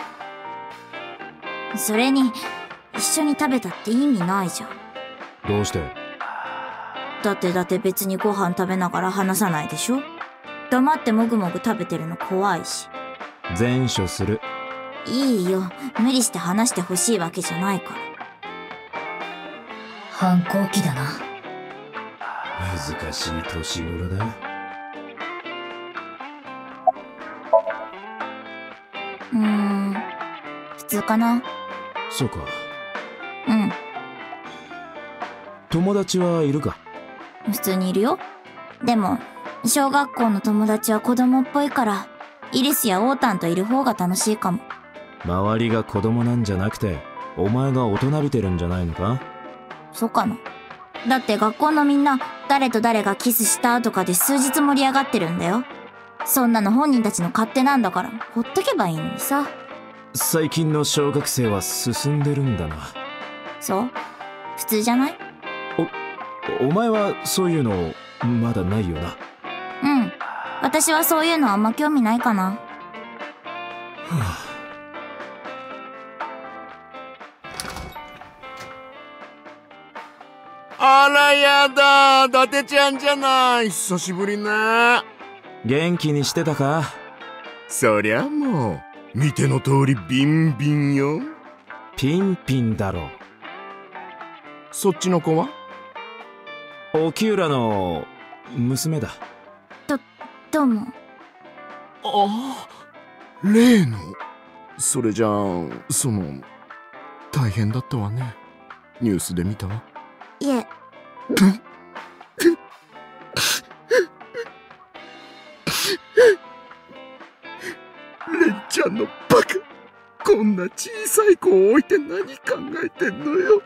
い。それに一緒に食べたって意味ないじゃん。 どうして？ だってだって別にご飯食べながら話さないでしょ。黙ってもぐもぐ食べてるの怖いし。 善処する。 いいよ、無理して話してほしいわけじゃないから。 反抗期だな。 難しい年頃だ。 うーん、普通かな。 そうか。 うん。 友達はいるか？ 普通にいるよ。でも小学校の友達は子供っぽいからイリスやオータンといる方が楽しいかも。 周りが子供なんじゃなくてお前が大人びてるんじゃないのか？ そうかな。だって学校のみんな誰と誰がキスしたとかで数日盛り上がってるんだよ。そんなの本人たちの勝手なんだからほっとけばいいのにさ。 最近の小学生は進んでるんだな。 そう？普通じゃない？ お、お前はそういうのまだないよな。 うん。私はそういうのあんま興味ないかな。はあ、 あらやだ、伊達ちゃんじゃない。久しぶりね。 元気にしてたか？ そりゃもう見ての通りビンビンよ。 ピンピンだろ。 そっちの子は？ 沖浦の娘だ。 ど、どうも。 ああ、例の。それじゃあ、その、大変だったわね。ニュースで見たわ。 いえ。 あのバカ、こんな小さい子を置いて何考えてんのよ。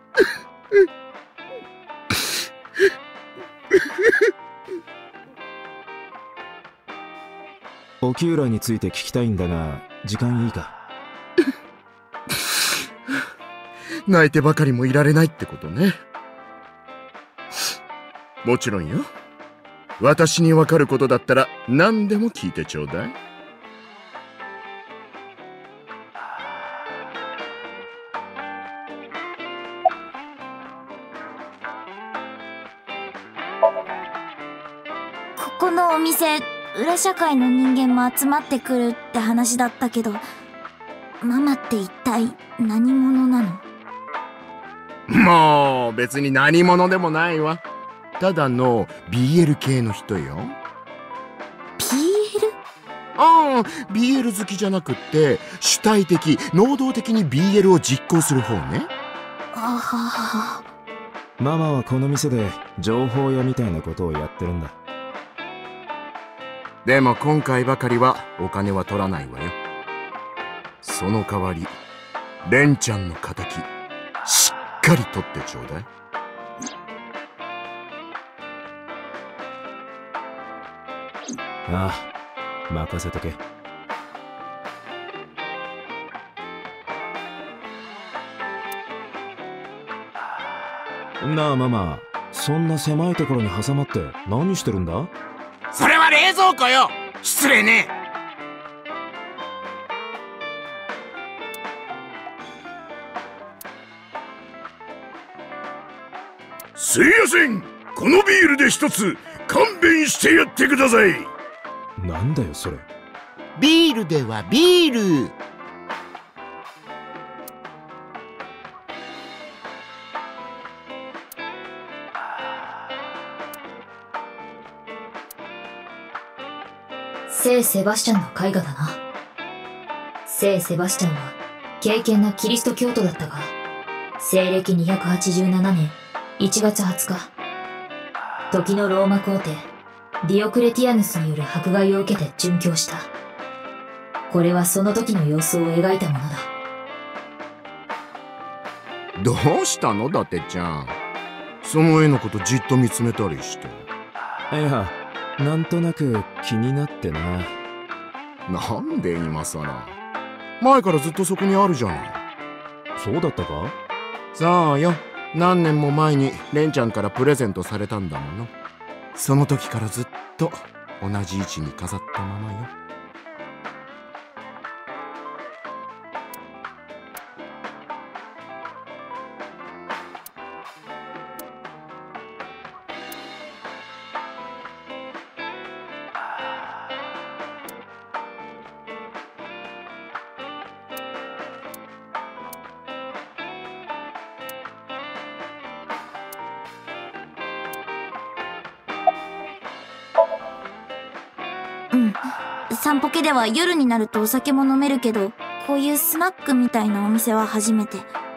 沖浦について聞きたいんだが、時間いいか？ 泣いてばかりもいられないってことね。もちろんよ。私にわかることだったら何でも聞いてちょうだい。 ここのお店、裏社会の人間も集まってくるって話だったけど、ママって一体何者なの？ もう別に何者でもないわ。ただの ビーエル 系の人よ。 ビーエル？ ああ、ビーエル 好きじゃなくって主体的能動的に ビーエル を実行する方ね。 あは。 ママはこの店で情報屋みたいなことをやってるんだ。 でも今回ばかりはお金は取らないわよ。その代わりレンちゃんの仇しっかり取ってちょうだい。 ああ、任せとけ。なあママ、そんな狭いところに挟まって何してるんだ？ それは冷蔵庫よ。失礼ね。 すいやせん、このビールで一つ勘弁してやってください。 なんだよそれ。 ビールではビール。 聖セバスチャンの絵画だな。聖セバスチャンは敬虔なキリスト教徒だったが、西暦にひゃくはちじゅうななねんいちがつはつか、時のローマ皇帝ディオクレティアヌスによる迫害を受けて殉教した。これはその時の様子を描いたものだ。 どうしたのだてちゃん。その絵のことじっと見つめたりして。 いや、なんとなく気になってな。 なんで今さら。前からずっとそこにあるじゃない。 そうだったか？ そうよ。何年も前にレンちゃんからプレゼントされたんだもの。その時からずっと同じ位置に飾ったままよ。 散歩家では夜になるとお酒も飲めるけど、こういうスナックみたいなお店は初めて。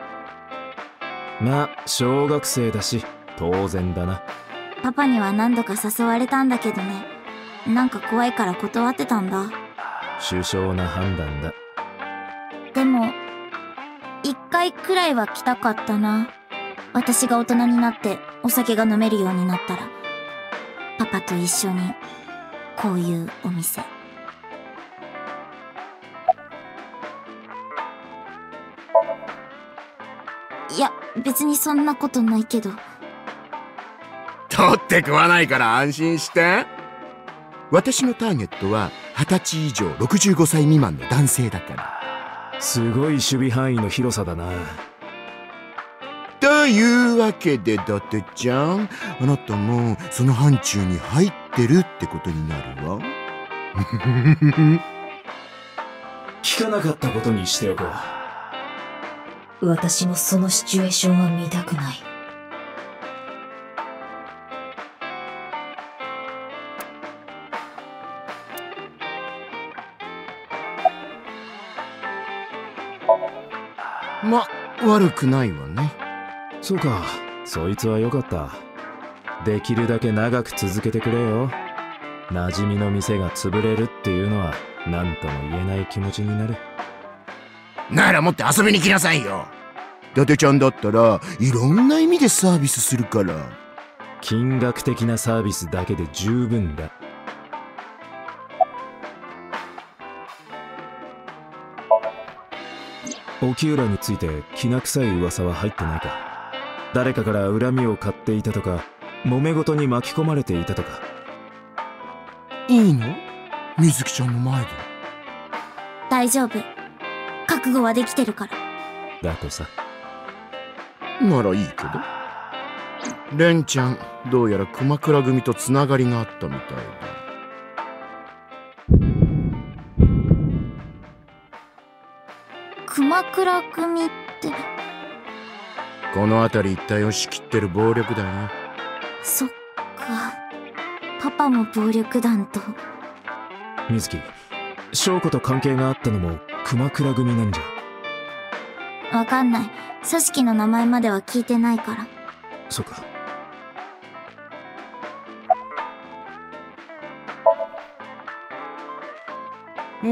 まあ小学生だし当然だな。 パパには何度か誘われたんだけどね、なんか怖いから断ってたんだ。 首相な判断だ。 でも一回くらいは来たかったな。私が大人になってお酒が飲めるようになったら、パパと一緒にこういうお店。いや、別にそんなことないけど。 取って食わないから安心して。私のターゲットははたち以上ろくじゅうごさい未満の男性だから。 すごい守備範囲の広さだな。 というわけで伊達ちゃん、あなたもその範疇に入ってるってことになるわ。 聞かなかったことにしておこう。 私もそのシチュエーションは見たくない。 ま、悪くないわね。 そうか、そいつはよかった。できるだけ長く続けてくれよ。馴染みの店が潰れるっていうのは何とも言えない気持ちになる。 ならもっと遊びに来なさいよ。伊達ちゃんだったらいろんな意味でサービスするから。 金額的なサービスだけで十分だ。沖浦についてきな臭い噂は入ってないか。誰かから恨みを買っていたとか、揉め事に巻き込まれていたとか。 いいの？水木ちゃんの前で。 大丈夫。覚悟はできてるから。 だとさ。 ならいいけど。レンちゃん、どうやら熊倉組とつながりがあったみたいだ。 熊倉組って。 この辺り一帯を仕切ってる暴力団よ。 そっか。パパも暴力団と。 水木、翔子と関係があったのも熊倉組なんじゃ。わかんない。組織の名前までは聞いてないから。 そっか。 うん、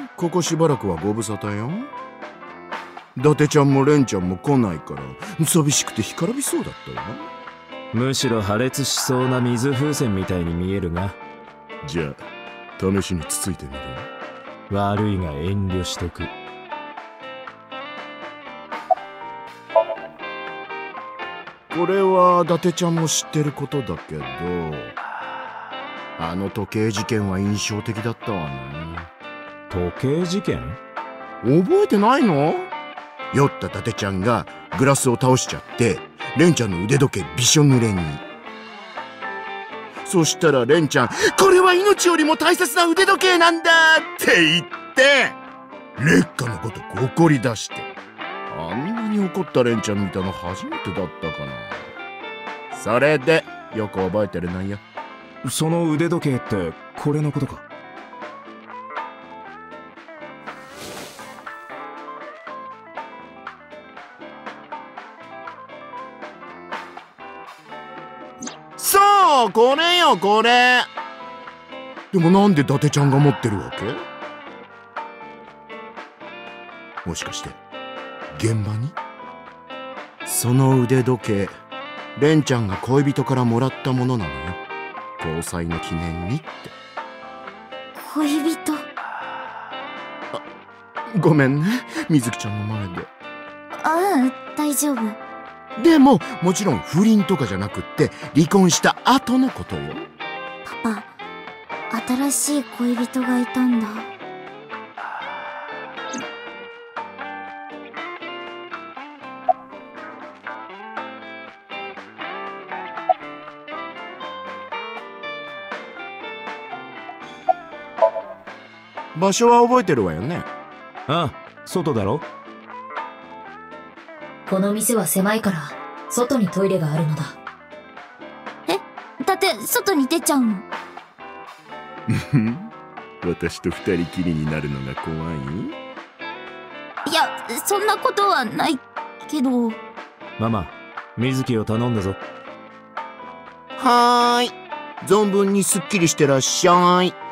ここしばらくはご無沙汰よ。伊達ちゃんもレンちゃんも来ないから寂しくて干からびそうだったわ。 むしろ破裂しそうな水風船みたいに見えるが。 じゃあ試しにつついてみる。 悪いが遠慮しとく。 これは伊達ちゃんも知ってることだけど、あの時計事件は印象的だったわね。 時計事件？ 覚えてないの？酔った伊達ちゃんがグラスを倒しちゃってレンちゃんの腕時計びしょ濡れに。そしたらレンちゃん、これは命よりも大切な腕時計なんだって言って劣化のごとく怒り出して、あんなに怒ったレンちゃん見たの初めてだったかな。それでよく覚えてるのよ。 その腕時計ってこれのことか？ そう、これよこれ。でもなんで伊達ちゃんが持ってるわけ？もしかして現場に？その腕時計、レンちゃんが恋人からもらったものなのよ。交際の記念にって。 恋人？ あ、ごめんね、水木ちゃんの前で。 ああ、大丈夫。 でももちろん不倫とかじゃなくって離婚した後のことよ。 パパ、新しい恋人がいたんだ。 場所は覚えてるわよね？ ああ、外だろ。 この店は狭いから外にトイレがあるのだ。 え、だって外に出ちゃうの？ 私と二人きりになるのが怖い？ いや、そんなことはないけど。 ママ、水木を頼んだぞ。 はーい、存分にすっきりしてらっしゃい。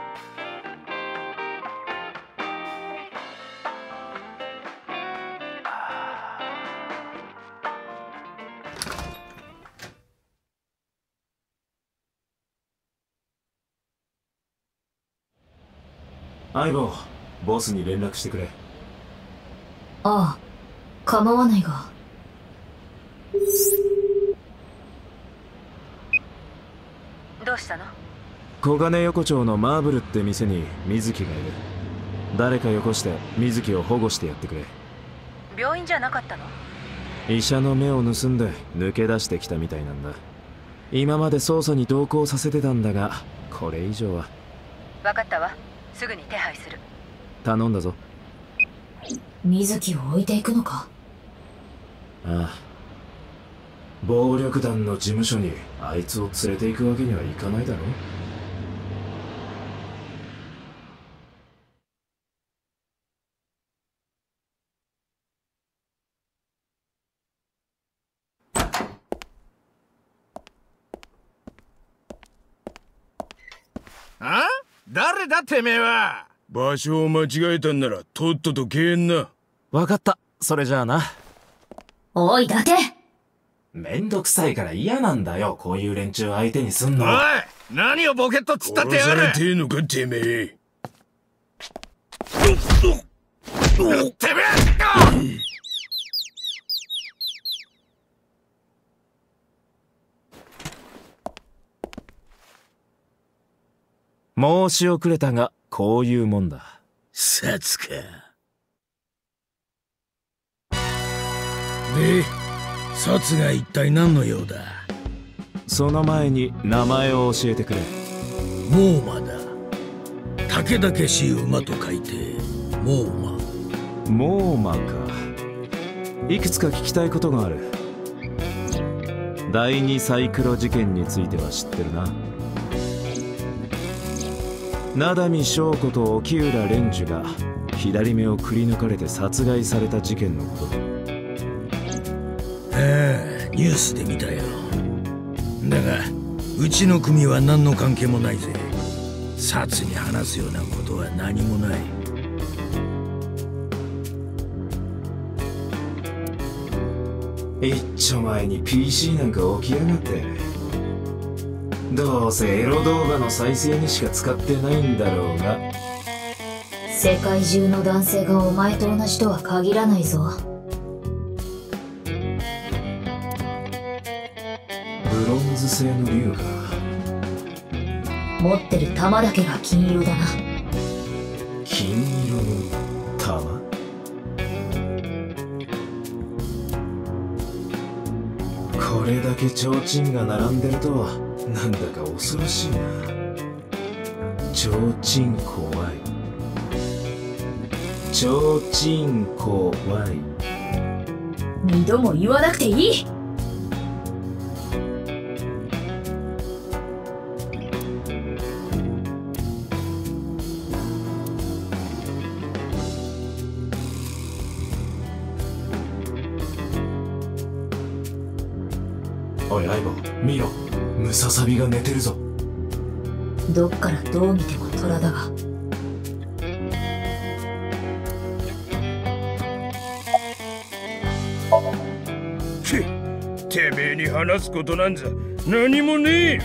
相棒、ボスに連絡してくれ。 ああ、構わないが。 どうしたの？ 小金横丁のマーブルって店に水木がいる。誰かよこして水木を保護してやってくれ。 病院じゃなかったの？ 医者の目を盗んで抜け出してきたみたいなんだ。今まで捜査に同行させてたんだが、これ以上は。 分かったわ、すぐに手配する。 頼んだぞ。 水木を置いていくのか？ ああ、暴力団の事務所にあいつを連れて行くわけにはいかないだろ。 あ？誰だてめえは。 場所を間違えたんならとっとと消えんな。 わかった。それじゃあな。 おい、伊達！ めんどくさいから嫌なんだよ、こういう連中相手にすんの。 おい、何をボケっとつったってやる。殺されてえのかてめえ。てめえ！ 申し遅れたが、こういうもんだ。 サツか。で、サツが一体何の用だ？ その前に名前を教えてくれ。 モーマだ。武々しい馬と書いてモーマ。 モーマか。いくつか聞きたいことがある。第二サイクロ事件については知ってるな。灘見翔子と沖浦蓮樹が左目をくり抜かれて殺害された事件のこと。 ああ、ニュースで見たよ。だがうちの組は何の関係もないぜ。殺に話すようなことは何もない。 一丁前に ピーシー なんか起きやがって。どうせエロ動画の再生にしか使ってないんだろうが。 世界中の男性がお前と同じとは限らないぞ。 ブロンズ製の竜か。 持ってる玉だけが金色だな。 金色の玉？これだけ提灯が並んでるとなんだか恐ろしいな。提灯怖い。提灯怖い。 二度も言わなくていい。 おい相棒、見ろ。ムササビが寝てるぞ。 どっからどう見ても虎だが。 け、てめえに話すことなんざ何もねえよ。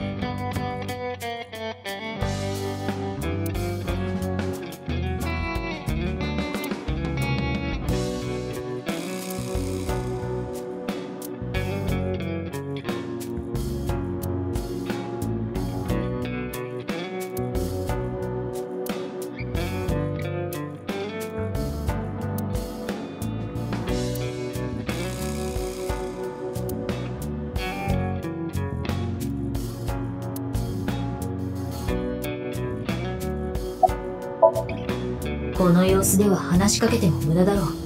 この様子では話しかけても無駄だろう。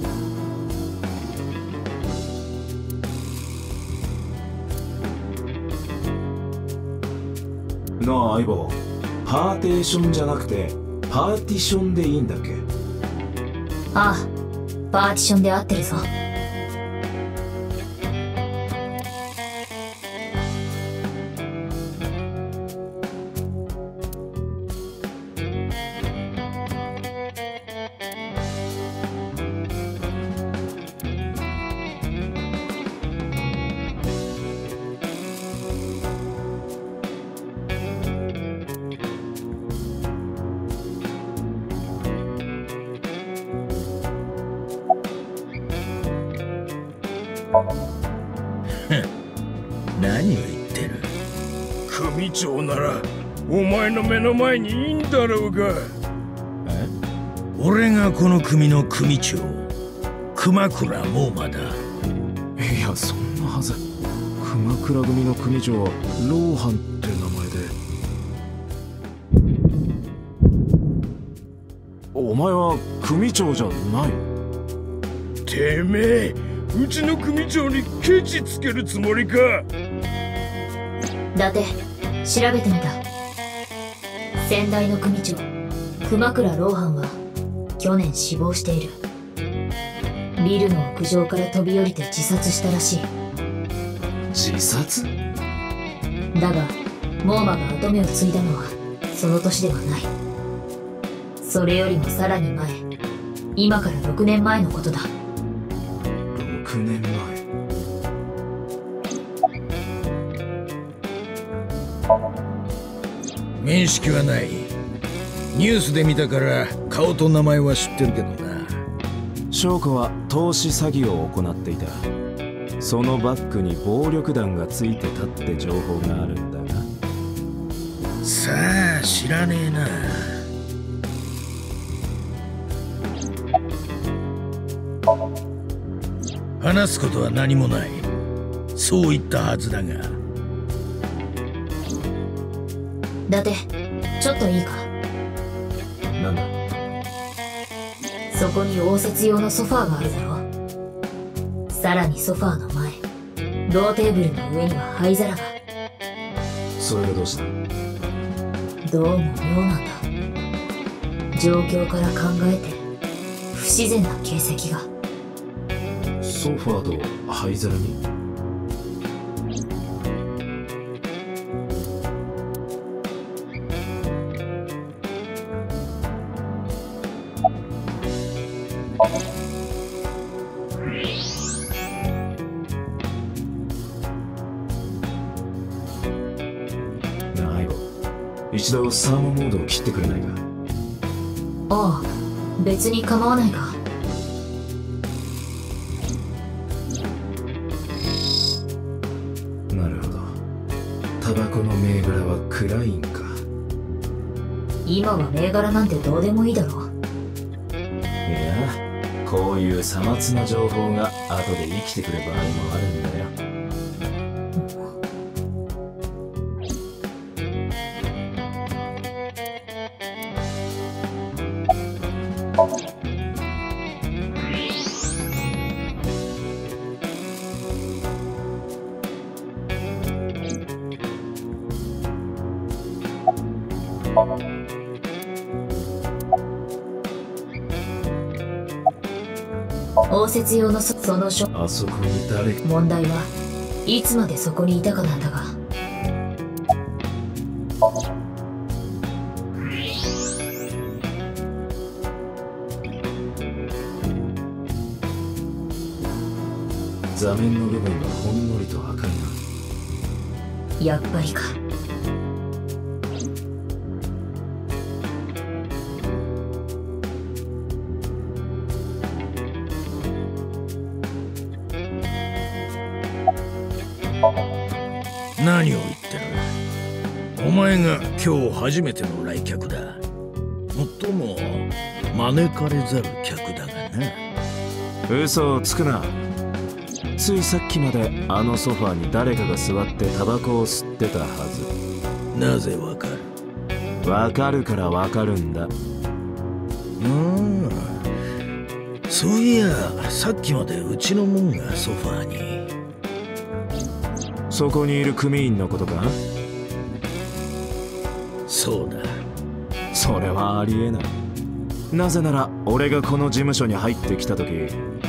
なあ相棒、パーテーションじゃなくてパーティションでいいんだっけ？ ああ、パーティションで合ってるぞ。 何を言ってる。組長ならお前の目の前にいいんだろうが。え？俺がこの組の組長、熊倉モーマだ。 いや、そんなはず。熊倉組の組長はローハンって名前で。お前は組長じゃない。 てめえ、うちの組長にケチつけるつもりか。 伊達、調べてみた。先代の組長熊倉ローハンは去年死亡している。ビルの屋上から飛び降りて自殺したらしい。 自殺？ だがモーマが跡目を継いだのはその年ではない。 それよりもさらに前、今からろくねんまえのことだ。 ろくねんまえ。 面識はない。ニュースで見たから顔と名前は知ってるけどな。 翔子は投資詐欺を行っていた。そのバックに暴力団がついてたって情報があるんだが。 さあ知らねえな。話すことは何もない。そう言ったはずだが。 伊達、ちょっといいか。 なんだ。 そこに応接用のソファーがあるだろう。さらにソファーの前、ローテーブルの上には灰皿が。 それがどうした？ どうも妙なんだ。状況から考えて不自然な形跡が。 ソファーと灰皿に。一度サーモモードを切ってくれないか？ ああ、別に構わないが。 なるほど。タバコの銘柄はクラインか。 今は銘柄なんてどうでもいいだろう。 いや、こういうさまつな情報が後で生きてくる場合もあるんだよ。 応接用の そ, その書あそこに誰か。 問題はいつまでそこにいたかなんだが。 座面の部分がほんのりと赤いな。 やっぱりか。 何を言ってる。お前が今日初めての来客だ。もっとも招かれざる客だがな。 嘘をつくな。ついさっきまであのソファーに誰かが座ってタバコを吸ってたはず。なぜわかる？ わかるからわかるんだ。 うん、そういやさっきまでうちのもんがソファーに。 そこにいる組員のことか？ そうだ。 それはありえない。なぜなら俺がこの事務所に入ってきた時。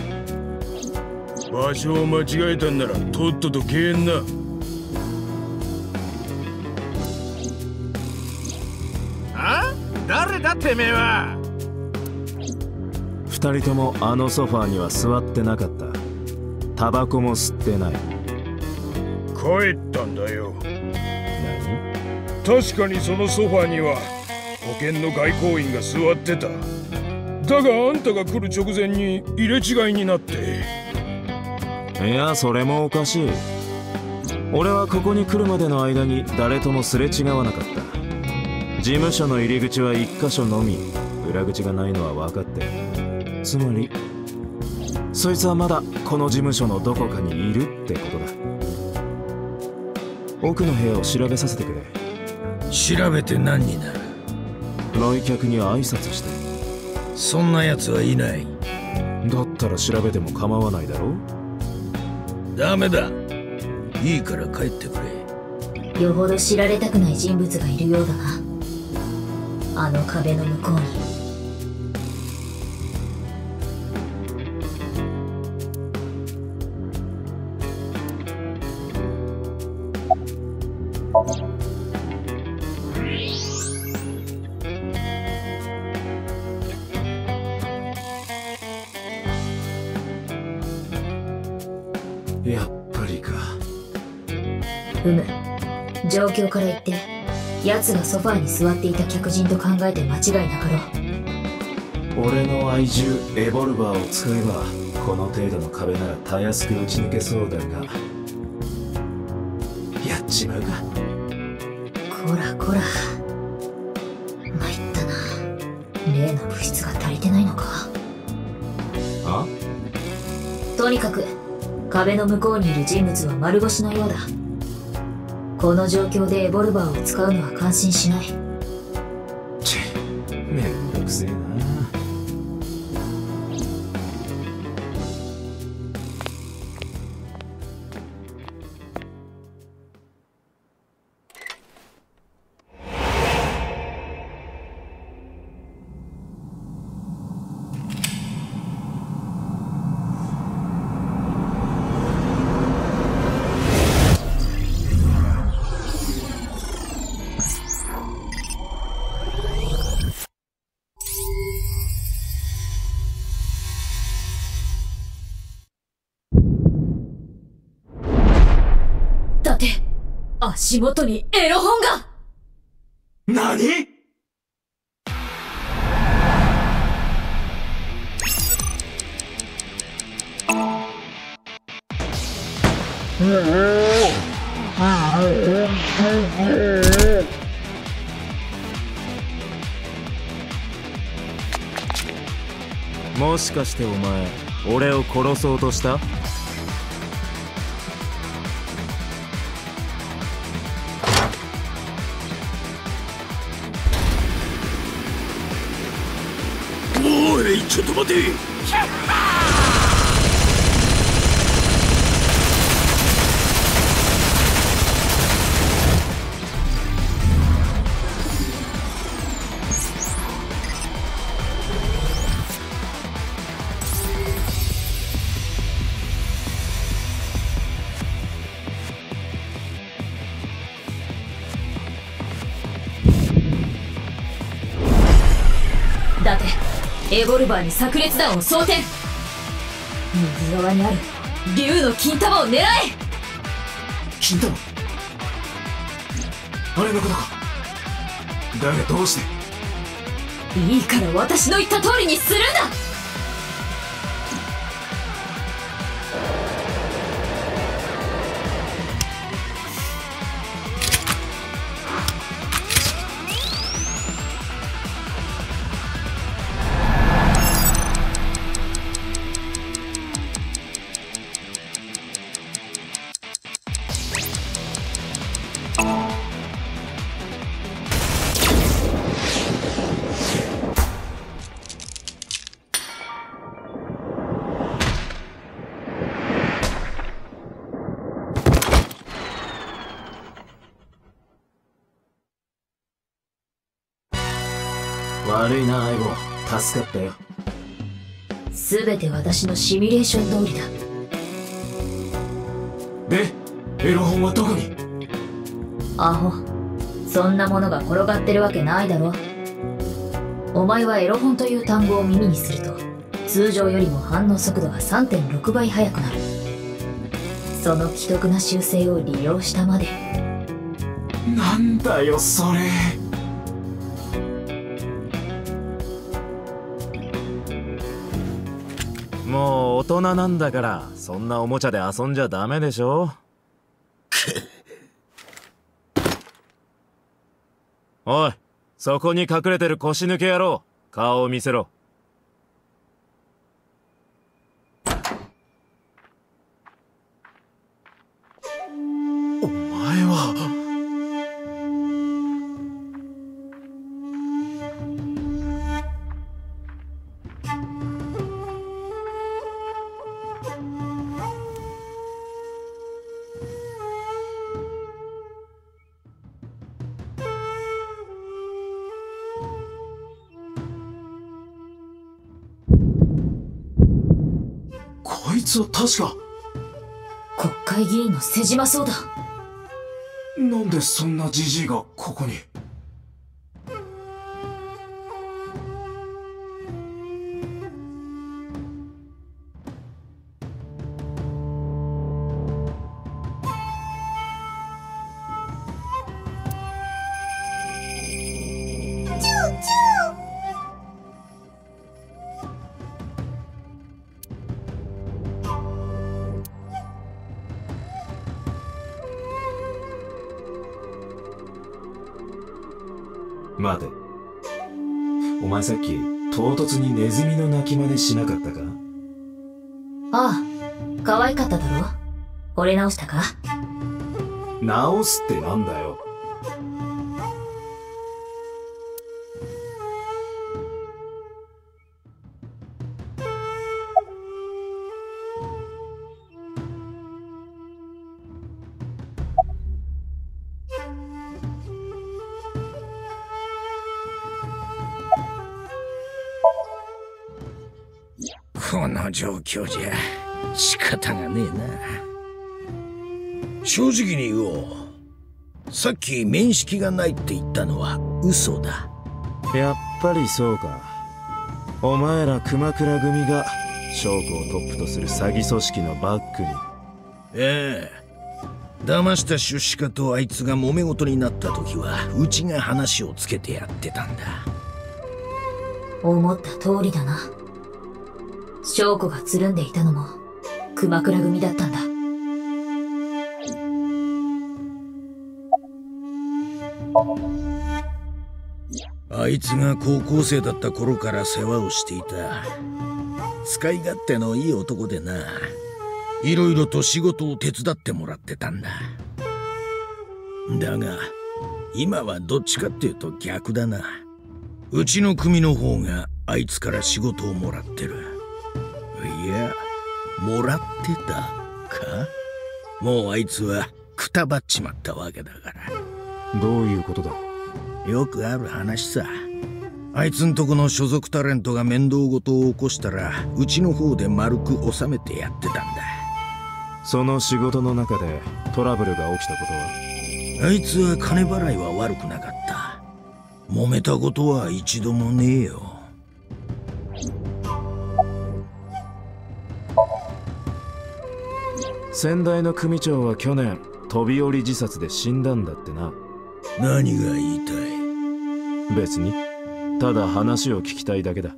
場所を間違えたんならとっとと消えんな。 あ？誰だてめえは。 二人ともあのソファーには座ってなかった。タバコも吸ってない。 帰ったんだよ。 何？ 確かにそのソファーには保険の外交員が座ってた。だがあんたが来る直前に入れ違いになって。 いや、それもおかしい。俺はここに来るまでの間に誰ともすれ違わなかった。事務所の入り口は一箇所のみ。裏口がないのは分かってる。つまりそいつはまだこの事務所のどこかにいるってことだ。奥の部屋を調べさせてくれ。 調べて何になる？ 来客に挨拶して。 そんな奴はいない。 だったら調べても構わないだろ？ ダメだ。いいから帰ってくれ。 よほど知られたくない人物がいるようだな。あの壁の向こうに。 うむ。状況から言って奴がソファーに座っていた客人と考えて間違いなかろう。俺の愛獣エボルバーを使えばこの程度の壁ならたやすく打ち抜けそうだが、やっちまうか。 こらこら、参ったな。例の物質が足りてないのか。 あ？ とにかく壁の向こうにいる人物は丸腰のようだ。この状況でエボルバーを使うのは感心しない。 ちぇ、めんどくせえな。 足元にエロ本が。 何？ もしかしてお前俺を殺そうとした？ おい、ちょっと待て。 だってエボルバーに炸裂弾を装填。右側にある竜の金玉を狙え。 金玉？あれのことか。だがどうして？ いいから私の言った通りにするんだ。 悪いな、アイボ。助かったよ。 すべて私のシミュレーション通りだ。 で、エロ本はどこに？ アホ、そんなものが転がってるわけないだろ。お前はエロ本という単語を耳にすると通常よりも反応速度が さんてんろく 倍速くなる。その奇特な習性を利用したまで。 なんだよそれ。 もう大人なんだからそんなおもちゃで遊んじゃダメでしょ。おい、そこに隠れてる腰抜け野郎、顔を見せろ。 お前は。こいつは確か国会議員の瀬島そうだ。 なんでそんなジジイがここに？ 待て。お前さっき唐突にネズミの鳴き真似しなかったか？ ああ、可愛かっただろ。惚れ直したか？ 直すってなんだよ。 この状況じゃ仕方がねえな。正直に言おう。さっき面識がないって言ったのは嘘だ。 やっぱりそうか。お前ら熊倉組が将校をトップとする詐欺組織のバックに。 ええ。騙した出資家とあいつが揉め事になった時はうちが話をつけてやってたんだ。 思った通りだな。翔子がつるんでいたのも熊倉組だったんだ。 あいつが高校生だった頃から世話をしていた使い勝手のいい男でな、いろいろと仕事を手伝ってもらってたんだ。だが今はどっちかっていうと逆だな。うちの組の方があいつから仕事をもらってる。いや、もらってたか？もうあいつはくたばっちまったわけだから。 どういうことだ？ よくある話さ。あいつんとこの所属タレントが面倒事を起こしたらうちの方で丸く収めてやってたんだ。 その仕事の中でトラブルが起きたことは？ あいつは金払いは悪くなかった。揉めたことは一度もねえよ。 先代の組長は去年飛び降り自殺で死んだんだってな。 何が言いたい？ 別に、ただ話を聞きたいだけだ。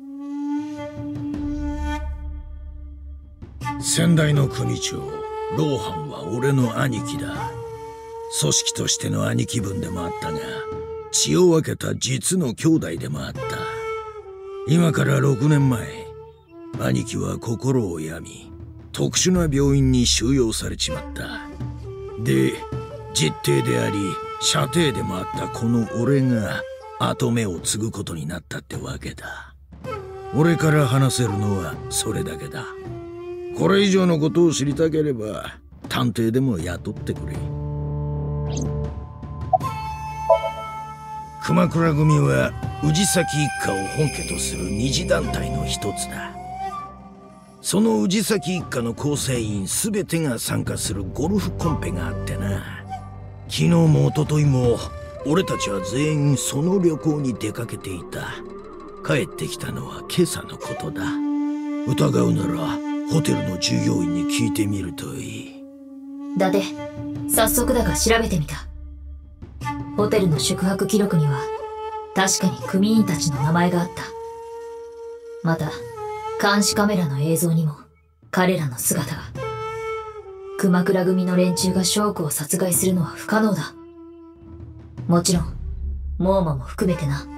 先代の組長ローハンは俺の兄貴だ。組織としての兄貴分でもあったが、血を分けた実の兄弟でもあった。今からろくねんまえ、兄貴は心を病み特殊な病院に収容されちまった。で、実弟であり舎弟でもあったこの俺が跡目を継ぐことになったってわけだ。俺から話せるのはそれだけだ。これ以上のことを知りたければ探偵でも雇ってくれ。熊倉組は氏崎一家を本家とする二次団体の一つだ。その氏崎一家の構成員全てが参加するゴルフコンペがあってな。昨日も一昨日も俺たちは全員その旅行に出かけていた。帰ってきたのは今朝のことだ。疑うならホテルの従業員に聞いてみるといい。 だって早速だが調べてみた。ホテルの宿泊記録には確かに組員たちの名前があった。また監視カメラの映像にも彼らの姿が。熊倉組の連中が翔子を殺害するのは不可能だ。もちろんモーマも含めてな。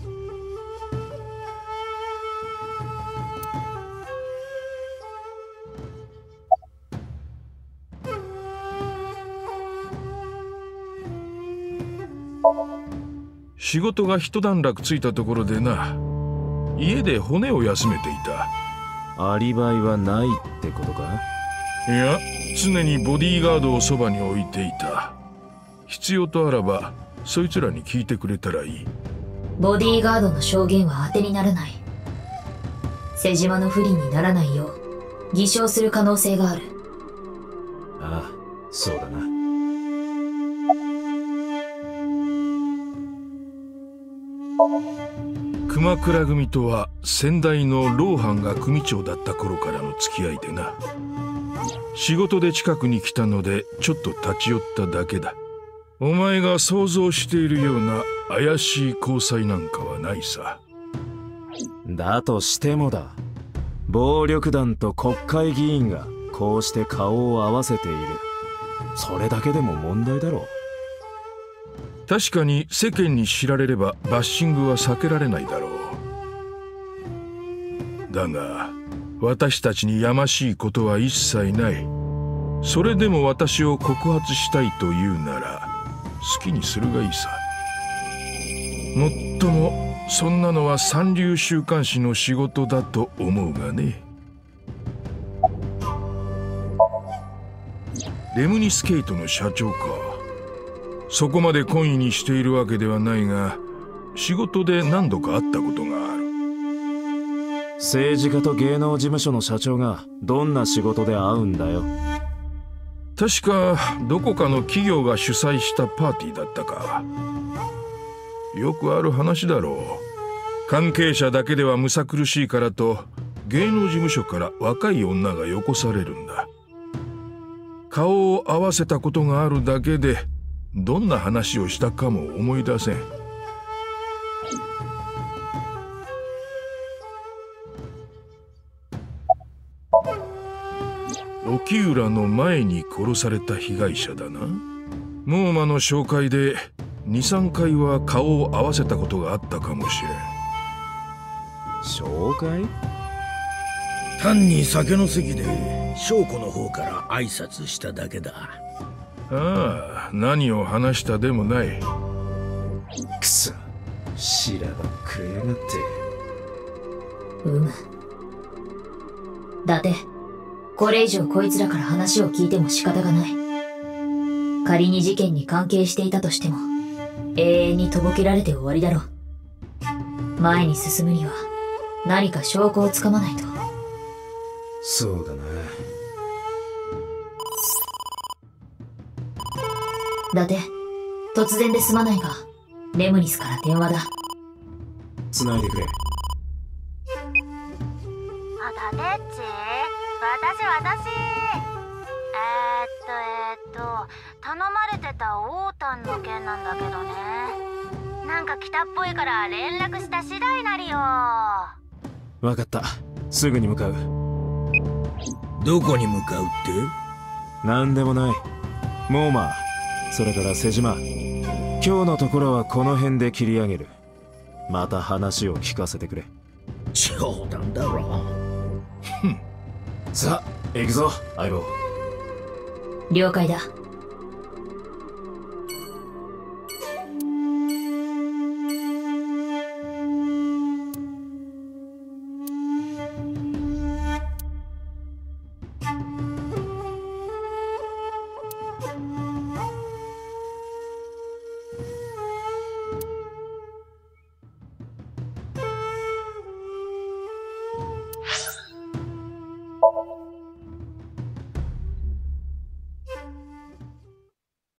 仕事が一段落ついたところでな、家で骨を休めていた。 アリバイはないってことか？ いや、常にボディーガードをそばに置いていた。必要とあらばそいつらに聞いてくれたらいい。 ボディーガードの証言は当てにならない。瀬島の不利にならないよう偽証する可能性がある。 ああ、そうだな。 熊倉組とは先代のローハンが組長だった頃からの付き合いでな。仕事で近くに来たのでちょっと立ち寄っただけだ。 お前が想像しているような怪しい交際なんかはないさ。 だとしてもだ、暴力団と国会議員がこうして顔を合わせている。それだけでも問題だろう。 確かに世間に知られればバッシングは避けられないだろう。だが私たちにやましいことは一切ない。それでも私を告発したいというなら好きにするがいいさ。もっともそんなのは三流週刊誌の仕事だと思うがね。レムニスケートの社長か。そこまで懇意にしているわけではないが、仕事で何度か会ったことがある。 政治家と芸能事務所の社長がどんな仕事で会うんだよ。 確かどこかの企業が主催したパーティーだったか。よくある話だろう。関係者だけではむさ苦しいからと芸能事務所から若い女がよこされるんだ。顔を合わせたことがあるだけでどんな話をしたかも思い出せん。沖浦の前に殺された被害者だな。モーマの紹介でにさんかいは顔を合わせたことがあったかもしれん。 紹介？ 単に酒の席で翔子の方から挨拶しただけだ。ああ、何を話したでもない。 くそ、しらばっくれやがって。 うむ。だってこれ以上こいつらから話を聞いても仕方がない。仮に事件に関係していたとしても永遠にとぼけられて終わりだろう。前に進むには何か証拠をつかまないと。 そうだな。 だって突然ですまないがレムニスから電話だ。 繋いでくれ。 あ、ダテッチ？私私えーっとえーっと頼まれてたオータンの件なんだけどね。なんか来たっぽいから連絡した次第なりよ。 わかった、すぐに向かう。 どこに向かうって？ なんでもない。モーマー、それから瀬島、今日のところはこの辺で切り上げる。また話を聞かせてくれ。 冗談だろ。 さあ行くぞ相棒。 了解だ。